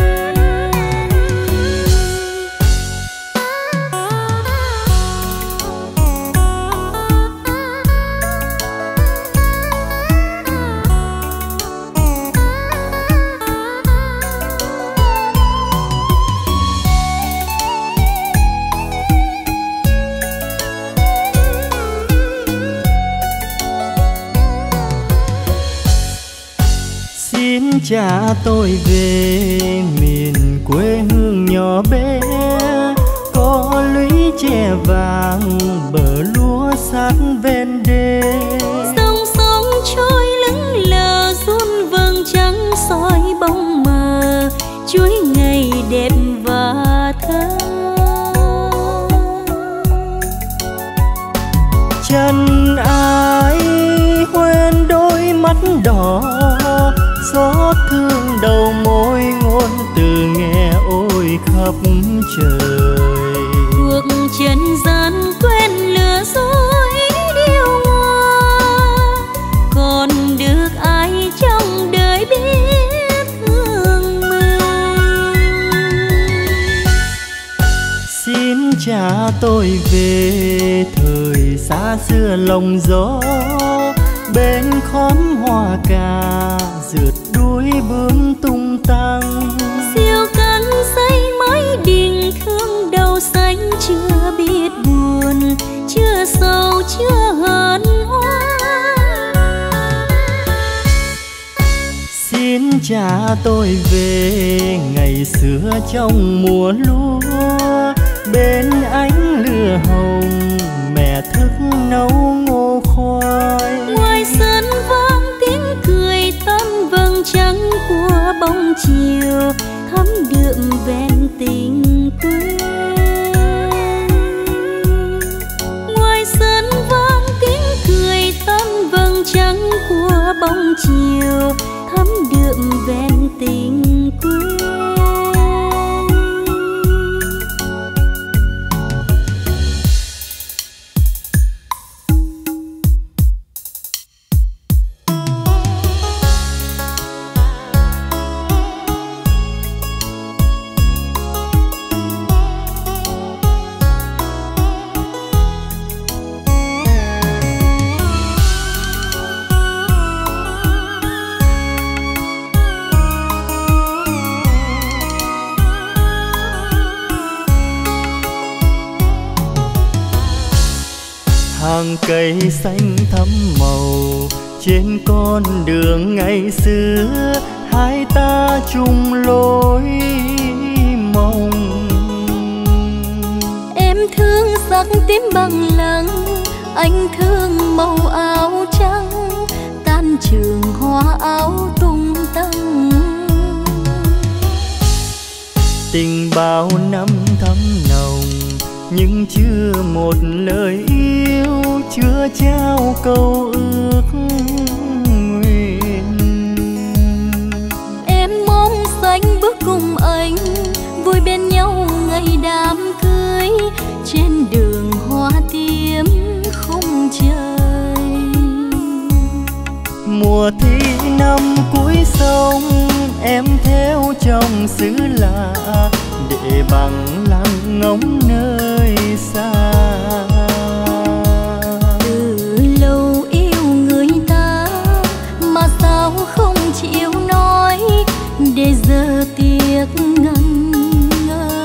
Xin trả tôi về miền quê hương nhỏ bé, có lũy tre vàng bờ lúa sát ven đê. Dòng sông trôi lững lờ run vầng trắng soi bóng mờ, chuối ngày đẹp và thơ. Chân ai quên đôi mắt đỏ, gió thương đầu môi ngôn từ nghe ôi khắp trời. Cuộc trần gian quên lừa dối điêu ngoa, còn được ai trong đời biết thương mình. Xin trả tôi về thời xa xưa lòng gió, bên khóm hoa cà rượt đuôi bướm tung tăng. Siêu cánh dây mái đình thương đầu xanh chưa biết buồn, chưa sầu chưa hờn oan. Xin trả tôi về ngày xưa trong mùa lúa, bên ánh lửa hồng mẹ thức nấu ngô khoai. Ngoài sân vang tiếng cười tan vầng trắng của bóng chiều, thắm đượm ven tình quê. Ngoài sân vang tiếng cười tan vầng trắng của bóng chiều, thắm đượm ven tình quê. Hàng cây xanh thắm màu trên con đường ngày xưa, hai ta chung lối sắc tím bằng lăng, anh thương màu áo trắng, tan trường hoa áo tung tăng. Tình bao năm thắm nồng, nhưng chưa một lời yêu, chưa trao câu ước nguyện. Em mong xanh bước cùng anh, vui bên nhau ngày đám cưới, trên đường hoa tím không trời. Mùa thi năm cuối sông, em theo chồng xứ lạ, để bằng lăng ngóng nơi xa. Từ lâu yêu người ta mà sao không chịu nói, để giờ tiếc ngần ngơ.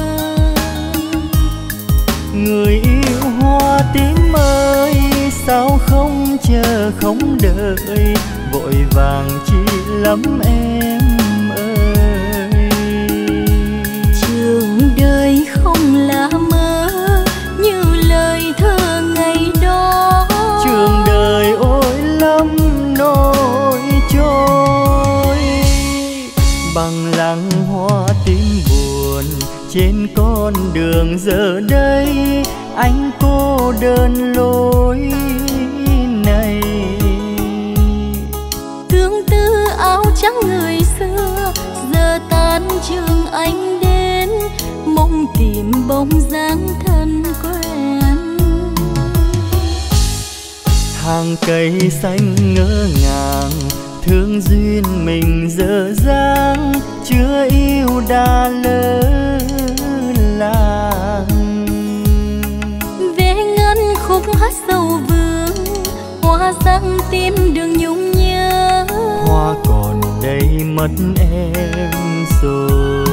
Người yêu hoa tím ơi, sao không chờ không đợi, vội vàng chi lắm em ơi. Trường đời không là mơ như lời thơ ngày đó, trường đời ôi lắm nỗi trôi. Bằng lăng hoa tím buồn trên con đường giờ đây, anh cô đơn lối này. tương tư áo trắng người xưa, giờ tan trường anh đến, mong tìm bóng dáng thân quen. Hàng cây xanh ngỡ ngàng, thương duyên mình dở dang, chưa yêu đã lỡ làng. Về ngân khúc hát sầu vương, hoa răng tim đường nhung nhớ. Hoa còn đây mất em rồi.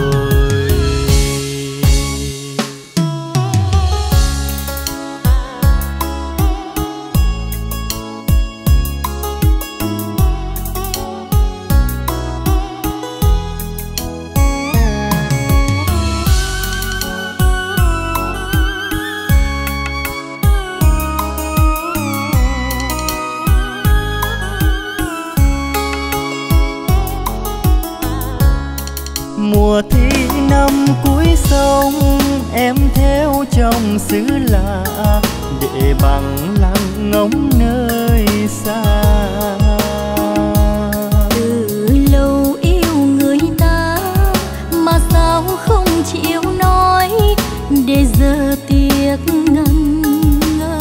Mùa thi năm cuối sông, em theo chồng xứ lạ, để bằng lăng ngóng nơi xa. Từ lâu yêu người ta mà sao không chịu nói, để giờ tiếc ngần ngơ.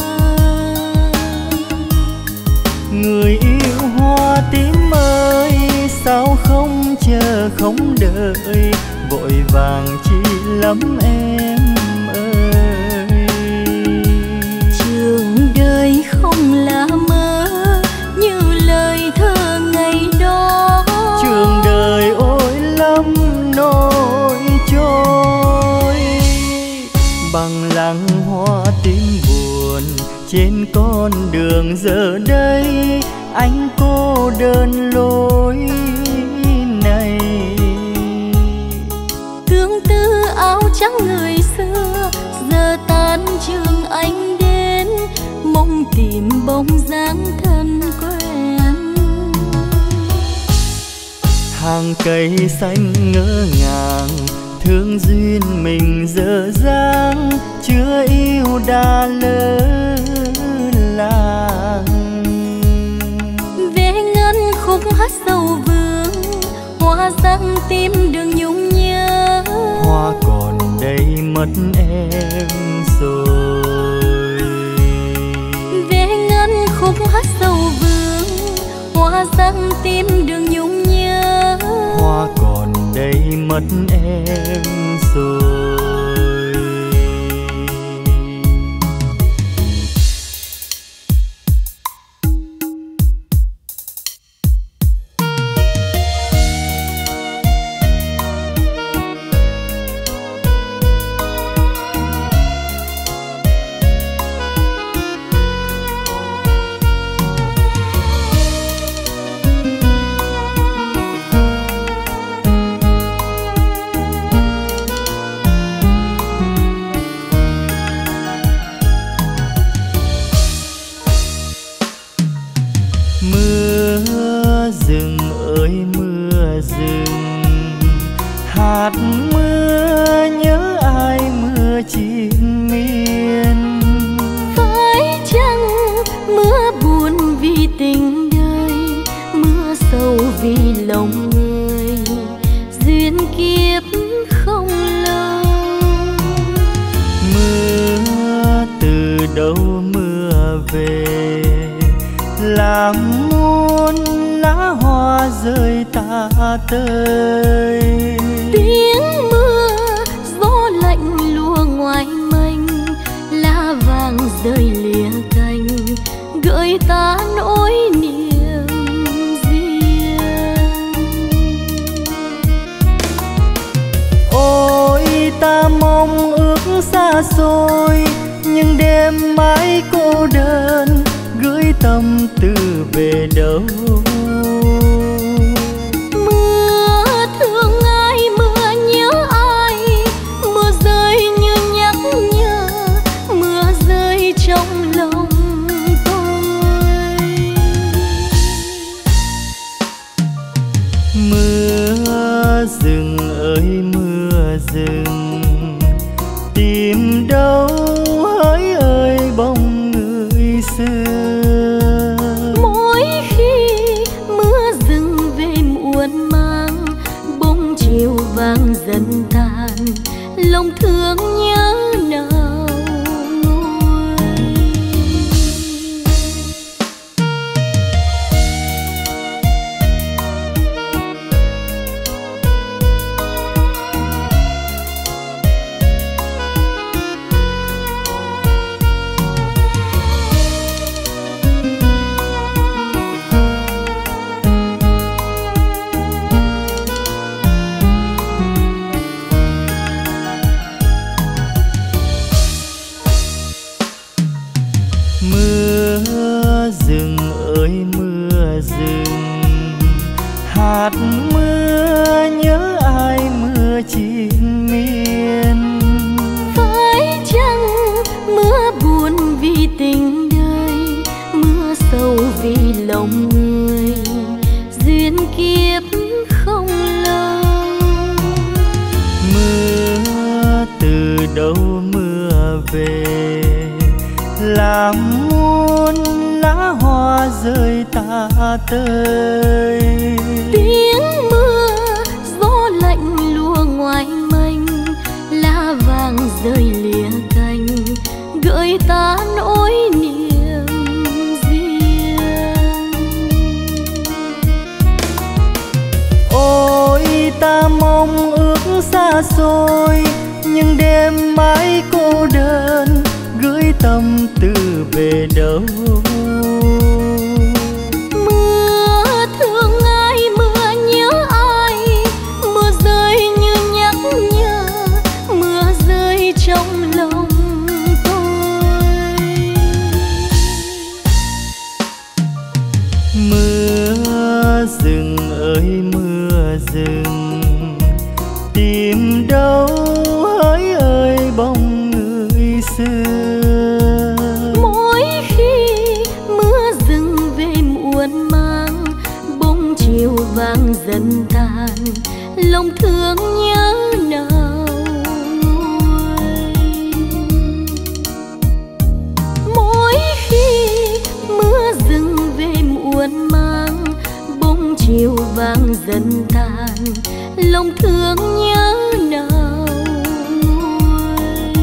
Người yêu hoa tím ơi, sao không chờ không đợi, vội vàng chi lắm em ơi. Trường đời không là mơ như lời thơ ngày đó, trường đời ôi lắm nỗi trôi. Bằng lăng hoa tím buồn trên con đường giờ đây, anh cô đơn lối này. tương tư áo trắng người xưa, giờ tan trường anh đến, mong tìm bóng dáng thân quen. Hàng cây xanh ngỡ ngàng, thương duyên mình dở dang, chưa yêu đã lỡ làng. Về ngân khúc hát sầu vương, hoa răng tim đường nhung nhớ. Hoa còn đây mất em rồi. Về ngân khúc hát sầu vương, hoa răng tim đường nhung nhớ. Hoa còn đây mất em rồi. rừng. Hạt mưa nhớ ai mưa triền miên. Phải chăng mưa buồn vì tình đời, mưa sầu vì lòng người, duyên kiếp không lâu. Mưa từ đâu mưa về, làm muôn lá hoa rơi tả tơi. Tiếng mưa gió lạnh lùa ngoài mênh, lá vàng rơi lìa cành, gợi ta nỗi niềm riêng. Ôi ta mong ước xa xôi, nhưng đêm mãi cô đơn, gửi tâm tư về đâu. Mưa thương ai, mưa nhớ ai, mưa rơi như nhắc nhở, mưa rơi trong lòng tôi. Mưa rừng ơi mưa rừng, tìm đâu hỡi ơi bóng người xưa. Mỗi khi mưa rừng về muộn mang, bóng chiều vàng dần tàn, lòng thương nhớ nào nguôi. Mưa rừng ơi mưa rừng, hạt mưa nhớ ai mưa triền miên. Phải chăng mưa buồn vì tình đời, mưa sầu vì lòng người, duyên kiếp không lâu. Mưa từ đâu mưa về, làm muôn lá hoa rơi tả tơi. Tiếng mưa gió lạnh lùa ngoài mênh, lá vàng rơi lìa cành, gợi ta nỗi niềm riêng. Ôi ta mong ước xa xôi, nhưng đêm mãi cô đơn, gửi tâm tư về đâu. Mưa thương ai, mưa nhớ ai, mưa rơi như nhắc nhở, mưa rơi trong lòng tôi. Mưa rừng ơi mưa rừng, tìm đâu hỡi ơi bóng người xưa. Mỗi khi mưa rừng về muộn mang, bóng chiều vàng dần tàn, lòng thương nhớ nào nguôi. Mỗi khi mưa rừng về muộn mang, bóng chiều vàng dần tàn, lòng thương nhớ nào nguôi.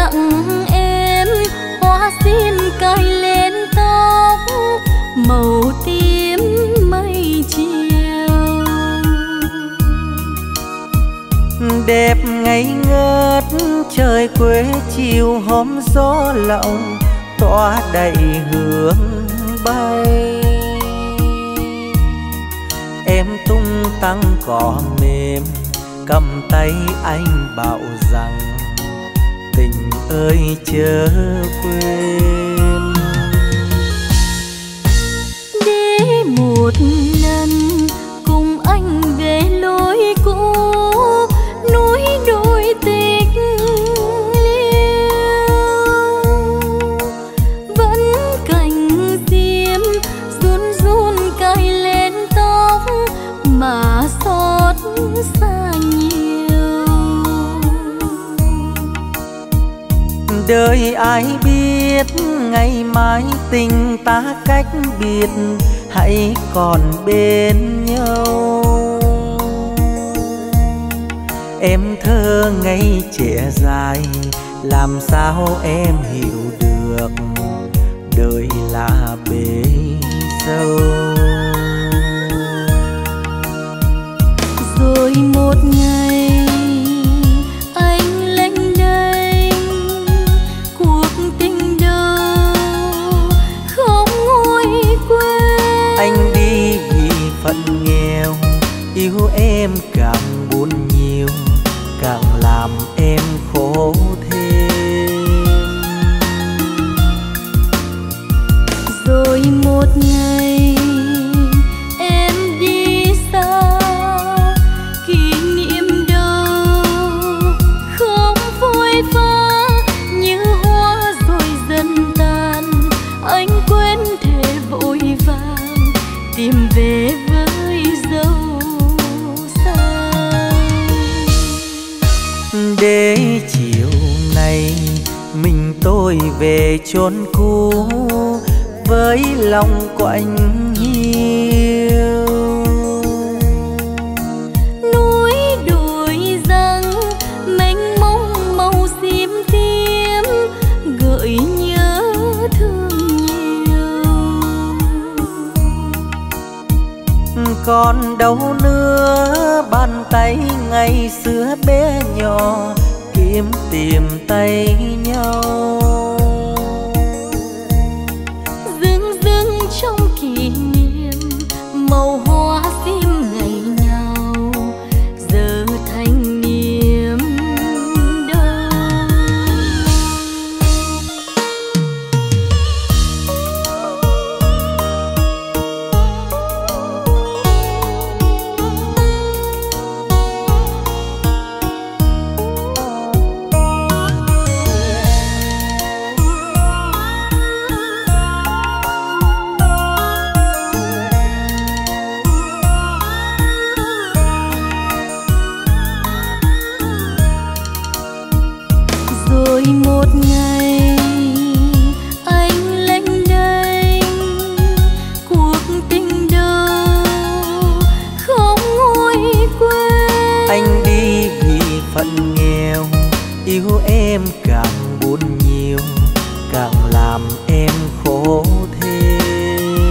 màu tím mây chiều. Đẹp ngây ngất trời quê chiều hôm gió lộng tỏa đầy hương bay. Em tung tăng cỏ mềm cầm tay anh bảo rằng tình ơi chớ quên. Để một lần cùng anh về lối cũ, núi đôi tình liêu. Vẫn cành diêm run run cài lên tóc mà xót xa nhiều. Đời ai biết ngày mai tình ta cách biệt, hãy còn bên nhau. Em thơ ngây trẻ dài, làm sao em hiểu được đời là bể dâu. Rồi một ngày anh lênh đênh cuộc tình đâu không nguôi quên. Anh đi vì phận nghèo, yêu em càng buồn nhiều, càng làm em khổ thêm. Rồi một ngày em đi xa, kỷ niệm đâu không phôi pha như hoa rồi dần tàn. Anh quên thể vội vàng tìm về với dấu xa. Để chiều nay mình tôi về chốn cũ với lòng quạnh hiu. Núi đồi răng mênh mông màu xím tím gợi nhớ thương nhiều. Còn đâu nữa bàn tay ngày xưa bé nhỏ kiếm tìm tay nhau. Dưng dưng trong kỷ niệm màu hoa sim ngày nào giờ thành niềm đau. Rồi một ngày anh lênh đênh cuộc tình đâu không nguôi quên. Anh đi vì phận nghèo, yêu em càng buồn nhiều, càng làm em khổ thêm.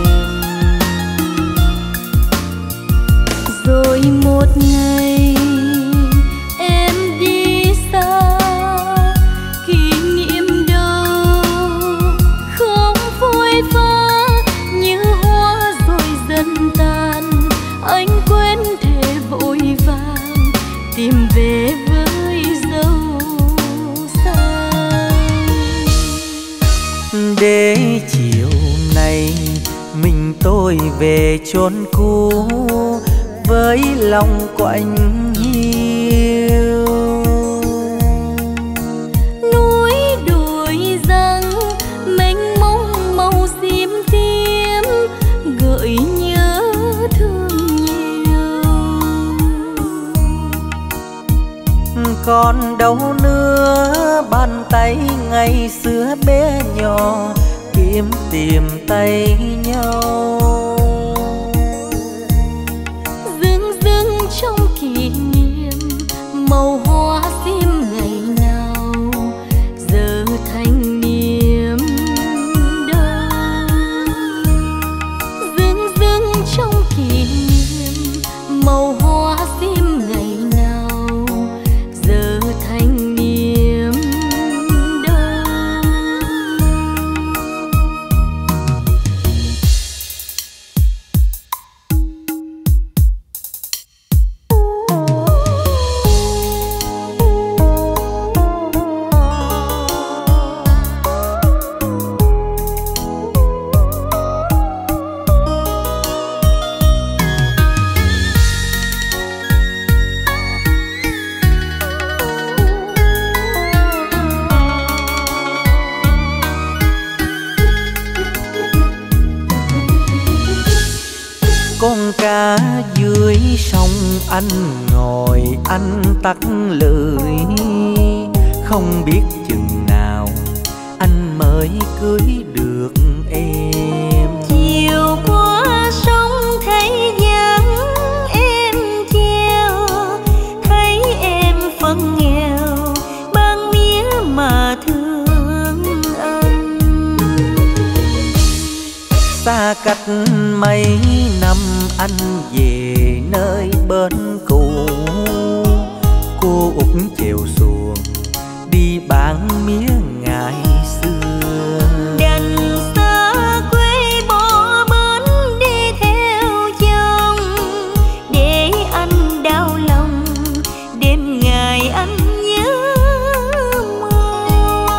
Rồi một ngày em đi xa, kỷ niệm đâu không phôi pha như hoa rồi dần tàn. Anh quên thể vội vàng tìm về với dấu xa. Để chiều nay mình tôi về chốn cũ với lòng quạnh hiu. Núi đồi răng mênh mông màu xím tím gợi nhớ thương nhiều. Còn đâu nữa bàn tay ngày xưa bé nhỏ kiếm tìm tay nhau. Dưng dưng trong kỷ niệm màu hoa sim ngày nào giờ thành niềm đau. Dưng Con cá dưới sông anh ngồi anh tắt lưỡi, không biết chừng nào anh mới cưới được em. Chiều qua sông thấy dáng em treo, thấy em phân nghèo ban mía mà thương anh. Xa cách mấy năm anh về nơi bên cũ, cô út chèo xuồng đi bán mía ngày xưa. Đành xa quê bỏ bến đi theo chồng, để anh đau lòng đêm ngày anh nhớ mong.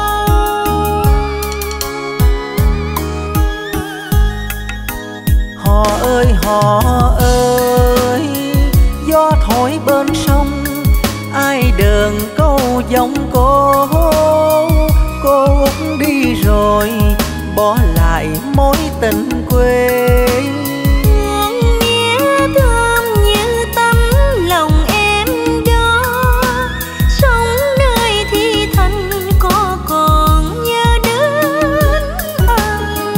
Họ ơi họ ơi, gió thổi bên sông ai đờn câu giọng cô. Cô út đi rồi bỏ lại mối tình quê. Hương mía thơm như tấm lòng em đó, sống nơi thi thành có còn nhớ đến anh.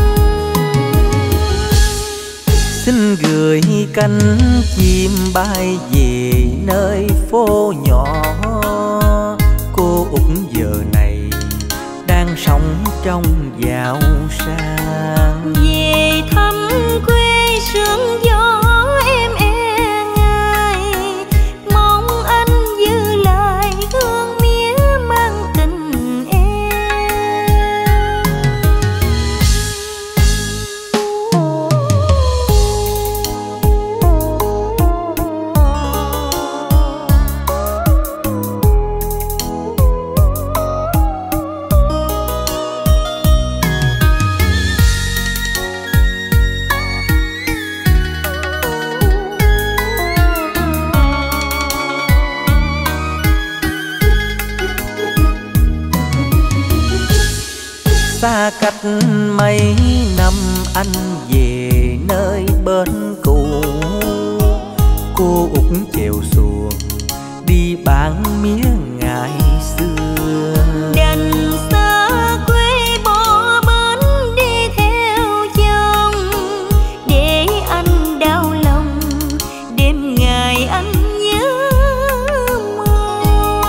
Xin gửi cánh chim bay về nơi phố nhỏ. Cô út giờ này đang sống trong giàu sang. Về thăm quê sương gió em e ngại, mong anh giữ lại hương mía mang tình em. Xa cách mấy năm anh về nơi bên cũ, cô út chèo xuồng đi bán mía ngày xưa. Đành xa quê bỏ bến đi theo chồng, để anh đau lòng đêm ngày anh nhớ mong.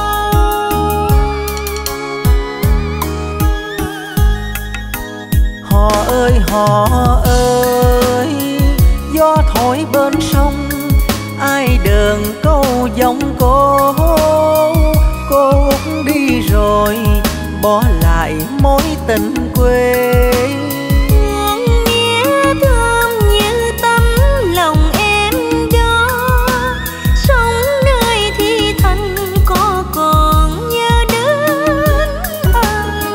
Họ ơi họ ơi, gió thổi bên sông ai đờn câu giọng cô. Cô út đi rồi bỏ lại mối tình quê. Hương mía thơm như tấm lòng em đó, sống nơi thi thành có còn nhớ đến anh.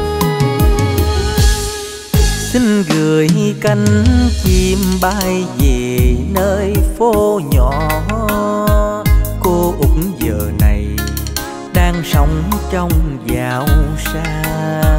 Xin gửi cánh chim bay về nơi phố nhỏ. Cô út giờ này đang sống trong giàu sang.